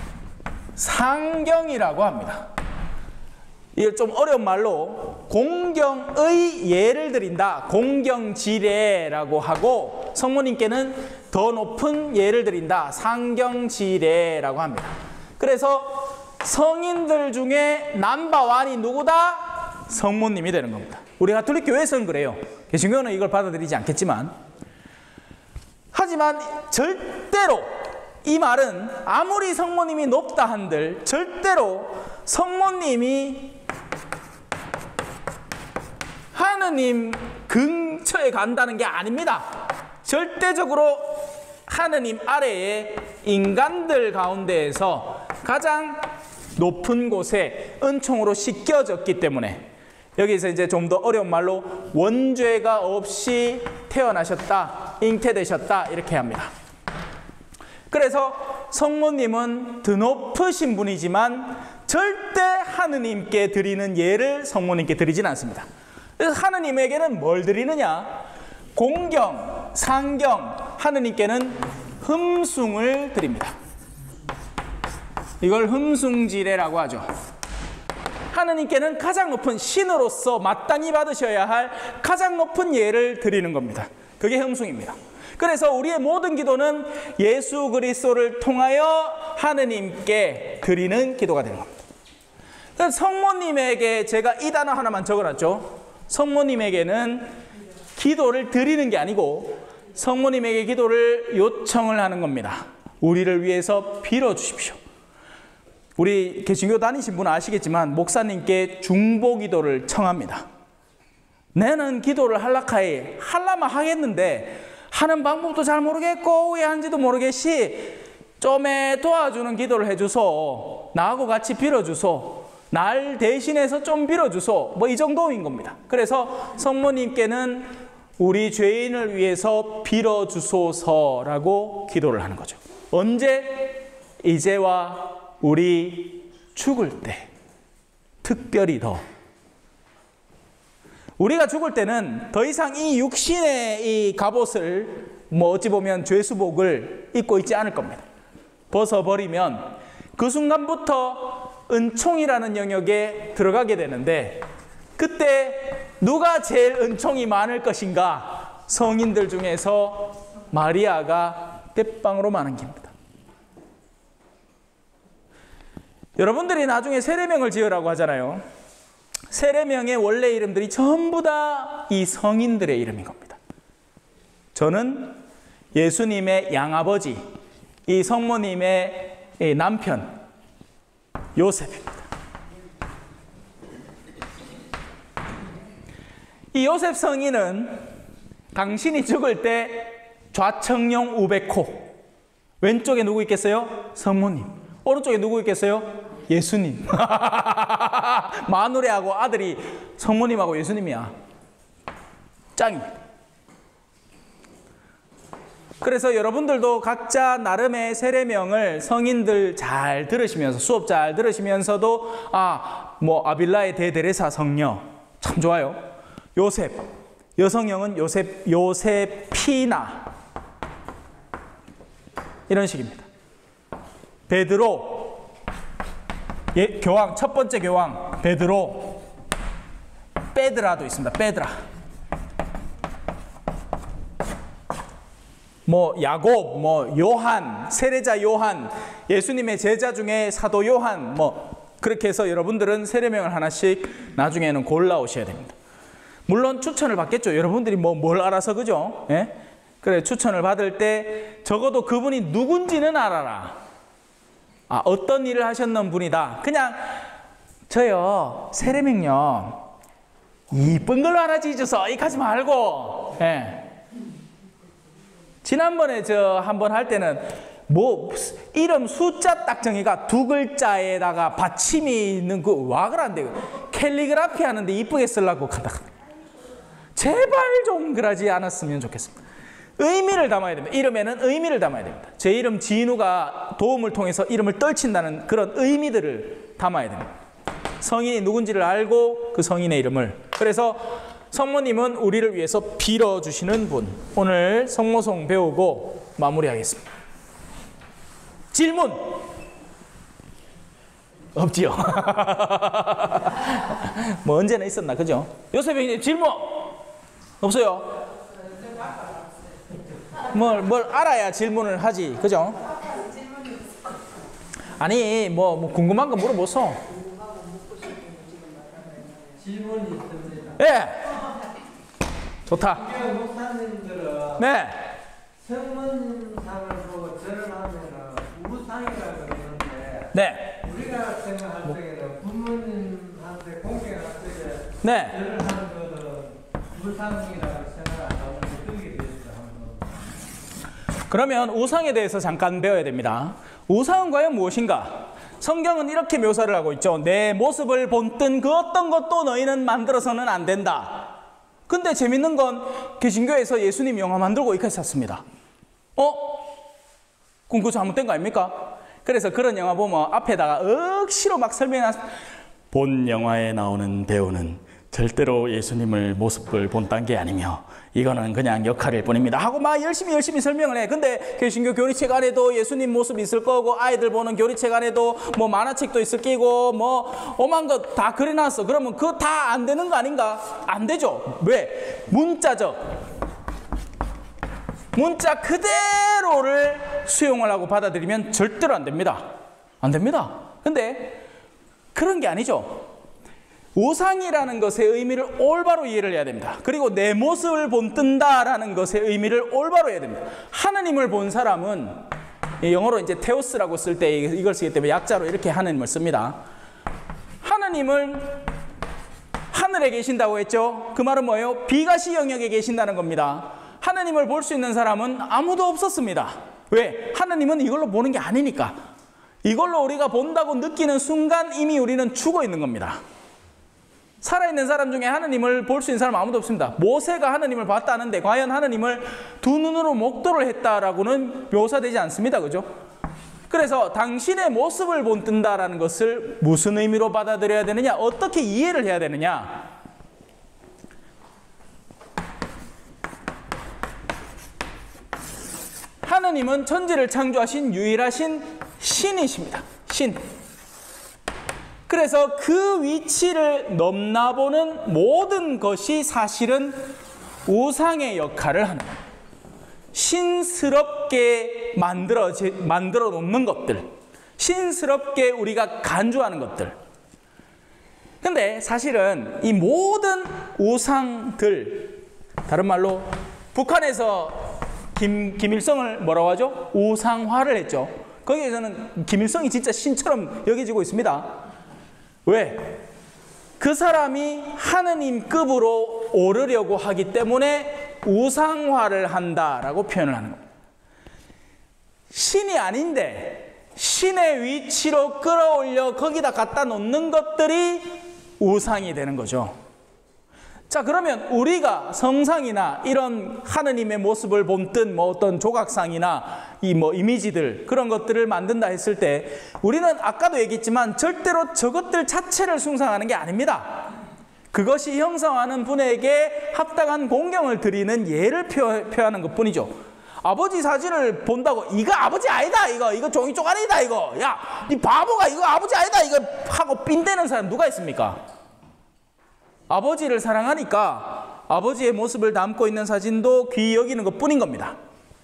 상경이라고 합니다. 이걸 좀 어려운 말로 공경의 예를 드린다, 공경지례라고 하고, 성모님께는 더 높은 예를 드린다, 상경지례라고 합니다. 그래서 성인들 중에 넘버원이 누구다? 성모님이 되는 겁니다. 우리 가톨릭 교회에서는 그래요. 개신교는 이걸 받아들이지 않겠지만, 하지만 절대로 이 말은 아무리 성모님이 높다 한들 절대로 성모님이 하느님 근처에 간다는 게 아닙니다. 절대적으로 하느님 아래에 인간들 가운데에서 가장 높은 곳에 은총으로 씻겨졌기 때문에, 여기서 이제 좀 더 어려운 말로 원죄가 없이 태어나셨다, 잉태되셨다 이렇게 합니다. 그래서 성모님은 드높으신 분이지만 절대 하느님께 드리는 예를 성모님께 드리진 않습니다. 그래서 하느님에게는 뭘 드리느냐? 공경, 상경, 하느님께는 흠숭을 드립니다. 이걸 흠숭지례라고 하죠. 하느님께는 가장 높은 신으로서 마땅히 받으셔야 할 가장 높은 예를 드리는 겁니다. 그게 흠숭입니다. 그래서 우리의 모든 기도는 예수 그리스도를 통하여 하느님께 드리는 기도가 되는 겁니다. 성모님에게 제가 이 단어 하나만 적어놨죠. 성모님에게는 기도를 드리는 게 아니고 성모님에게 기도를 요청을 하는 겁니다. 우리를 위해서 빌어주십시오. 우리 개신교 다니신 분은 아시겠지만 목사님께 중보기도를 청합니다. 내는 기도를 하려면 하겠는데 하는 방법도 잘 모르겠고 왜 하는지도 모르겠시, 좀에 도와주는 기도를 해주소, 나하고 같이 빌어주소, 날 대신해서 좀 빌어주소, 뭐 이 정도인 겁니다. 그래서 성모님께는 우리 죄인을 위해서 빌어주소서라고 기도를 하는 거죠. 언제? 이제와 우리 죽을 때, 특별히 더. 우리가 죽을 때는 더 이상 이 육신의 이 갑옷을 뭐 어찌 보면 죄수복을 입고 있지 않을 겁니다. 벗어버리면 그 순간부터 은총이라는 영역에 들어가게 되는데, 그때 누가 제일 은총이 많을 것인가? 성인들 중에서 마리아가 뱃방으로 많은 겁니다. 여러분들이 나중에 세례명을 지으라고 하잖아요. 세례명의 원래 이름들이 전부 다 이 성인들의 이름인 겁니다. 저는 예수님의 양아버지, 이 성모님의 남편 요셉입니다. 이 요셉 성인은 당신이 죽을 때 좌청룡 우베코, 왼쪽에 누구 있겠어요? 성모님. 오른쪽에 누구 있겠어요? 예수님. 마누레하고 아들이 성모님하고 예수님이야. 짱입니다. 그래서 여러분들도 각자 나름의 세례명을 성인들 잘 들으시면서, 수업 잘 들으시면서도 아빌라의 대데레사 성녀 참 좋아요. 요셉, 여성형은 요세피나 이런 식입니다. 베드로, 교황, 첫 번째 교황 베드로, 베드라도 있습니다. 베드라. 뭐 야곱, 뭐 요한, 세례자 요한, 예수님의 제자 중에 사도 요한, 뭐 그렇게 해서 여러분들은 세례명을 하나씩 나중에는 골라오셔야 됩니다. 물론 추천을 받겠죠. 여러분들이 뭘 알아서, 그죠? 예? 그래, 추천을 받을 때 적어도 그분이 누군지는 알아라. 어떤 일을 하셨는 분이다. 그냥 저요 세례명요 이쁜 걸로 하나 지어서 이까지 말고. 예. 지난번에 저 한번 할 때는 뭐 이름 숫자 딱 정의가 두 글자에다가 받침이 있는 그 와그란데 캘리그라피 하는데 이쁘게 쓰려고 한다. 제발 좀 그러지 않았으면 좋겠습니다. 의미를 담아야 됩니다. 이름에는 의미를 담아야 됩니다. 제 이름 진우가 도움을 통해서 이름을 떨친다는 그런 의미들을 담아야 됩니다. 성인이 누군지를 알고 그 성인의 이름을. 그래서 성모님은 우리를 위해서 빌어주시는 분. 오늘 성모송 배우고 마무리하겠습니다. 질문! 없지요? 뭐 언제나 있었나, 그죠? 요셉이 질문! 없어요? 뭘 알아야 질문을 하지, 그죠? 아니, 뭐 궁금한 거 물어보소. 질문이 있습니다. 예! 좋다. 목사님들은 네. 성문상을 보고 절을 하면 우상이라고 그러는데 네. 우리가 생각할 때에는 부모님한테 공경할 때 네. 절을 하는 것은 우상이라고 생각 안 하는데 어떻게 되죠? 그러면 우상에 대해서 잠깐 배워야 됩니다. 우상은 과연 무엇인가? 성경은 이렇게 묘사를 하고 있죠. 내 모습을 본뜬 그 어떤 것도 너희는 만들어서는 안 된다. 근데 재밌는 건 개신교에서 예수님 영화 만들고 이렇게 샀습니다. 그럼 그거 잘못된 거 아닙니까? 그래서 그런 영화 보면 앞에다가 억시로 막 본 영화에 나오는 배우는 절대로 예수님을 모습을 본딴 게 아니며 이거는 그냥 역할일 뿐입니다 하고 막 열심히 설명을 해. 근데 개신교 교리책 안에도 예수님 모습이 있을 거고 아이들 보는 교리책 안에도 뭐 만화책도 있을 끼고 뭐 오만 것 다 그려놨어. 그러면 그거 다 안 되는 거 아닌가? 안 되죠. 왜? 문자 그대로를 수용을 하고 받아들이면 절대로 안 됩니다. 안 됩니다. 근데 그런 게 아니죠. 우상이라는 것의 의미를 올바로 이해를 해야 됩니다. 그리고 내 모습을 본뜬다라는 것의 의미를 올바로 해야 됩니다. 하느님을 본 사람은 영어로 이제 테오스라고 쓸 때 이걸 쓰기 때문에 약자로 이렇게 하느님을 씁니다. 하느님은 하늘에 계신다고 했죠. 그 말은 뭐예요? 비가시 영역에 계신다는 겁니다. 하느님을 볼 수 있는 사람은 아무도 없었습니다. 왜? 하느님은 이걸로 보는 게 아니니까. 이걸로 우리가 본다고 느끼는 순간 이미 우리는 죽어 있는 겁니다. 살아있는 사람 중에 하느님을 볼 수 있는 사람 아무도 없습니다. 모세가 하느님을 봤다는데 과연 하느님을 두 눈으로 목도를 했다라고는 묘사되지 않습니다. 그죠? 그래서 당신의 모습을 본뜬다라는 것을 무슨 의미로 받아들여야 되느냐? 어떻게 이해를 해야 되느냐? 하느님은 천지를 창조하신 유일하신 신이십니다. 신. 그래서 그 위치를 넘나보는 모든 것이 사실은 우상의 역할을 하는 거예요. 신스럽게 만들어 놓는 것들, 신스럽게 우리가 간주하는 것들. 근데 사실은 이 모든 우상들, 다른 말로 북한에서 김일성을 뭐라고 하죠? 우상화를 했죠. 거기에서는 김일성이 진짜 신처럼 여겨지고 있습니다. 왜? 그 사람이 하느님급으로 오르려고 하기 때문에 우상화를 한다라고 표현을 하는 겁니다. 신이 아닌데 신의 위치로 끌어올려 거기다 갖다 놓는 것들이 우상이 되는 거죠. 자, 그러면 우리가 성상이나 이런 하느님의 모습을 본뜬 뭐 어떤 조각상이나 이 뭐 이미지들 그런 것들을 만든다 했을 때 우리는 아까도 얘기했지만 절대로 저것들 자체를 숭상하는 게 아닙니다. 그것이 형성하는 분에게 합당한 공경을 드리는 예를 표하는 것 뿐이죠. 아버지 사진을 본다고 이거 아버지 아니다 이거 종이 쪼가리다 이거 야 이 바보가 이거 아버지 아니다 이거 하고 삔대는 사람 누가 있습니까? 아버지를 사랑하니까 아버지의 모습을 담고 있는 사진도 귀히 여기는 것 뿐인 겁니다.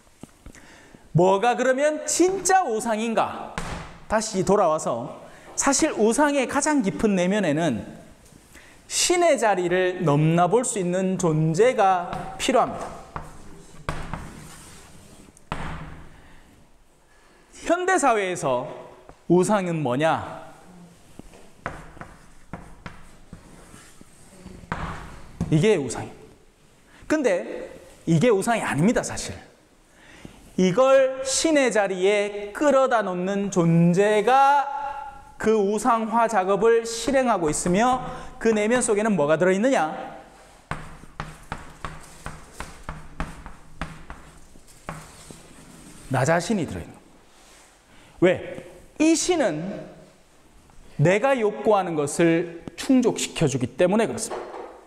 뭐가 그러면 진짜 우상인가? 다시 돌아와서 사실 우상의 가장 깊은 내면에는 신의 자리를 넘나볼 수 있는 존재가 필요합니다. 현대사회에서 우상은 뭐냐? 이게 우상입니다. 근데 이게 우상이 아닙니다, 사실. 이걸 신의 자리에 끌어다 놓는 존재가 그 우상화 작업을 실행하고 있으며 그 내면 속에는 뭐가 들어있느냐? 나 자신이 들어있는 겁니다. 왜? 이 신은 내가 욕구하는 것을 충족시켜주기 때문에 그렇습니다.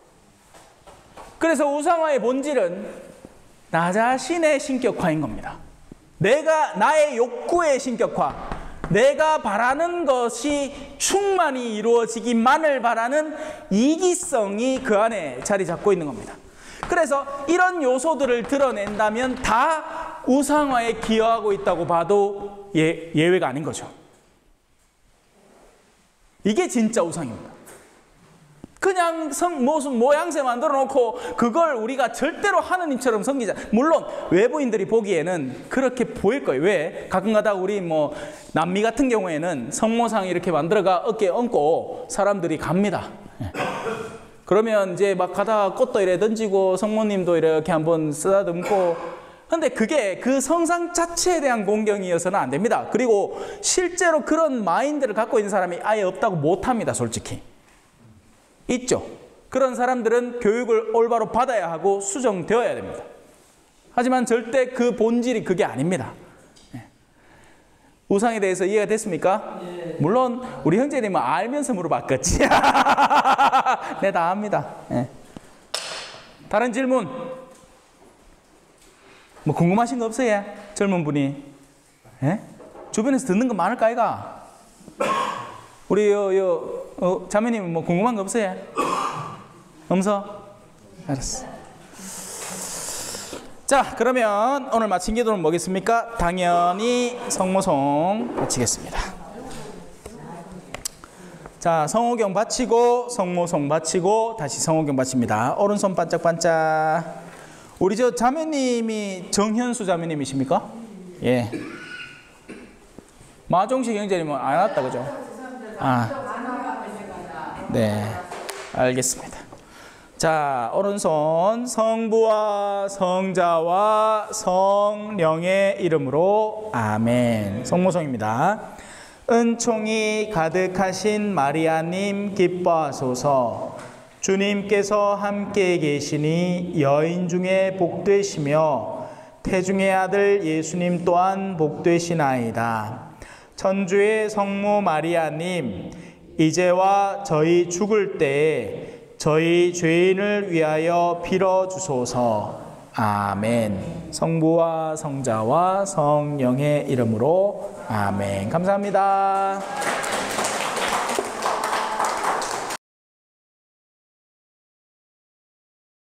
그래서 우상화의 본질은 나 자신의 신격화인 겁니다. 나의 욕구의 신격화, 내가 바라는 것이 충만히 이루어지기만을 바라는 이기성이 그 안에 자리 잡고 있는 겁니다. 그래서 이런 요소들을 드러낸다면 다 우상화에 기여하고 있다고 봐도 예외가 아닌 거죠. 이게 진짜 우상입니다. 그냥 무슨 모양새 만들어 놓고 그걸 우리가 절대로 하느님처럼 섬기자. 물론 외부인들이 보기에는 그렇게 보일 거예요. 왜? 가끔 가다가 우리 남미 같은 경우에는 성모상 이렇게 만들어가 어깨에 얹고 사람들이 갑니다. 그러면 이제 막 가다가 꽃도 이래 던지고 성모님도 이렇게 한번 쓰다듬고, 근데 그게 그 성상 자체에 대한 공경이어서는 안 됩니다. 그리고 실제로 그런 마인드를 갖고 있는 사람이 아예 없다고 못합니다, 솔직히. 있죠. 그런 사람들은 교육을 올바로 받아야 하고 수정되어야 됩니다. 하지만 절대 그 본질이 그게 아닙니다. 우상에 대해서 이해가 됐습니까? 예. 물론 우리 형제님은 알면서 물어봤겠지. 네, 다 압니다. 예. 다른 질문? 뭐 궁금하신 거 없어요? 젊은 분이. 예? 주변에서 듣는 거 많을까 아이가? 우리 자매님 뭐 궁금한 거 없어요? 없어? 알았어. 자, 그러면 오늘 마친 기도는 뭐겠습니까? 당연히 성모송 바치겠습니다. 자, 성호경 바치고 성모송 바치고 다시 성호경 바칩니다. 오른손 반짝반짝. 우리 저 자매님이 정현수 자매님이십니까? 예. 마종식 형제님은 안 왔다 그죠? 네, 알겠습니다. 자, 오른손 성부와 성자와 성령의 이름으로 아멘. 성모송입니다. 은총이 가득하신 마리아님 기뻐하소서. 주님께서 함께 계시니 여인 중에 복되시며 태중의 아들 예수님 또한 복되시나이다. 천주의 성모 마리아님, 이제와 저희 죽을 때에 저희 죄인을 위하여 빌어주소서. 아멘. 성부와 성자와 성령의 이름으로 아멘. 감사합니다.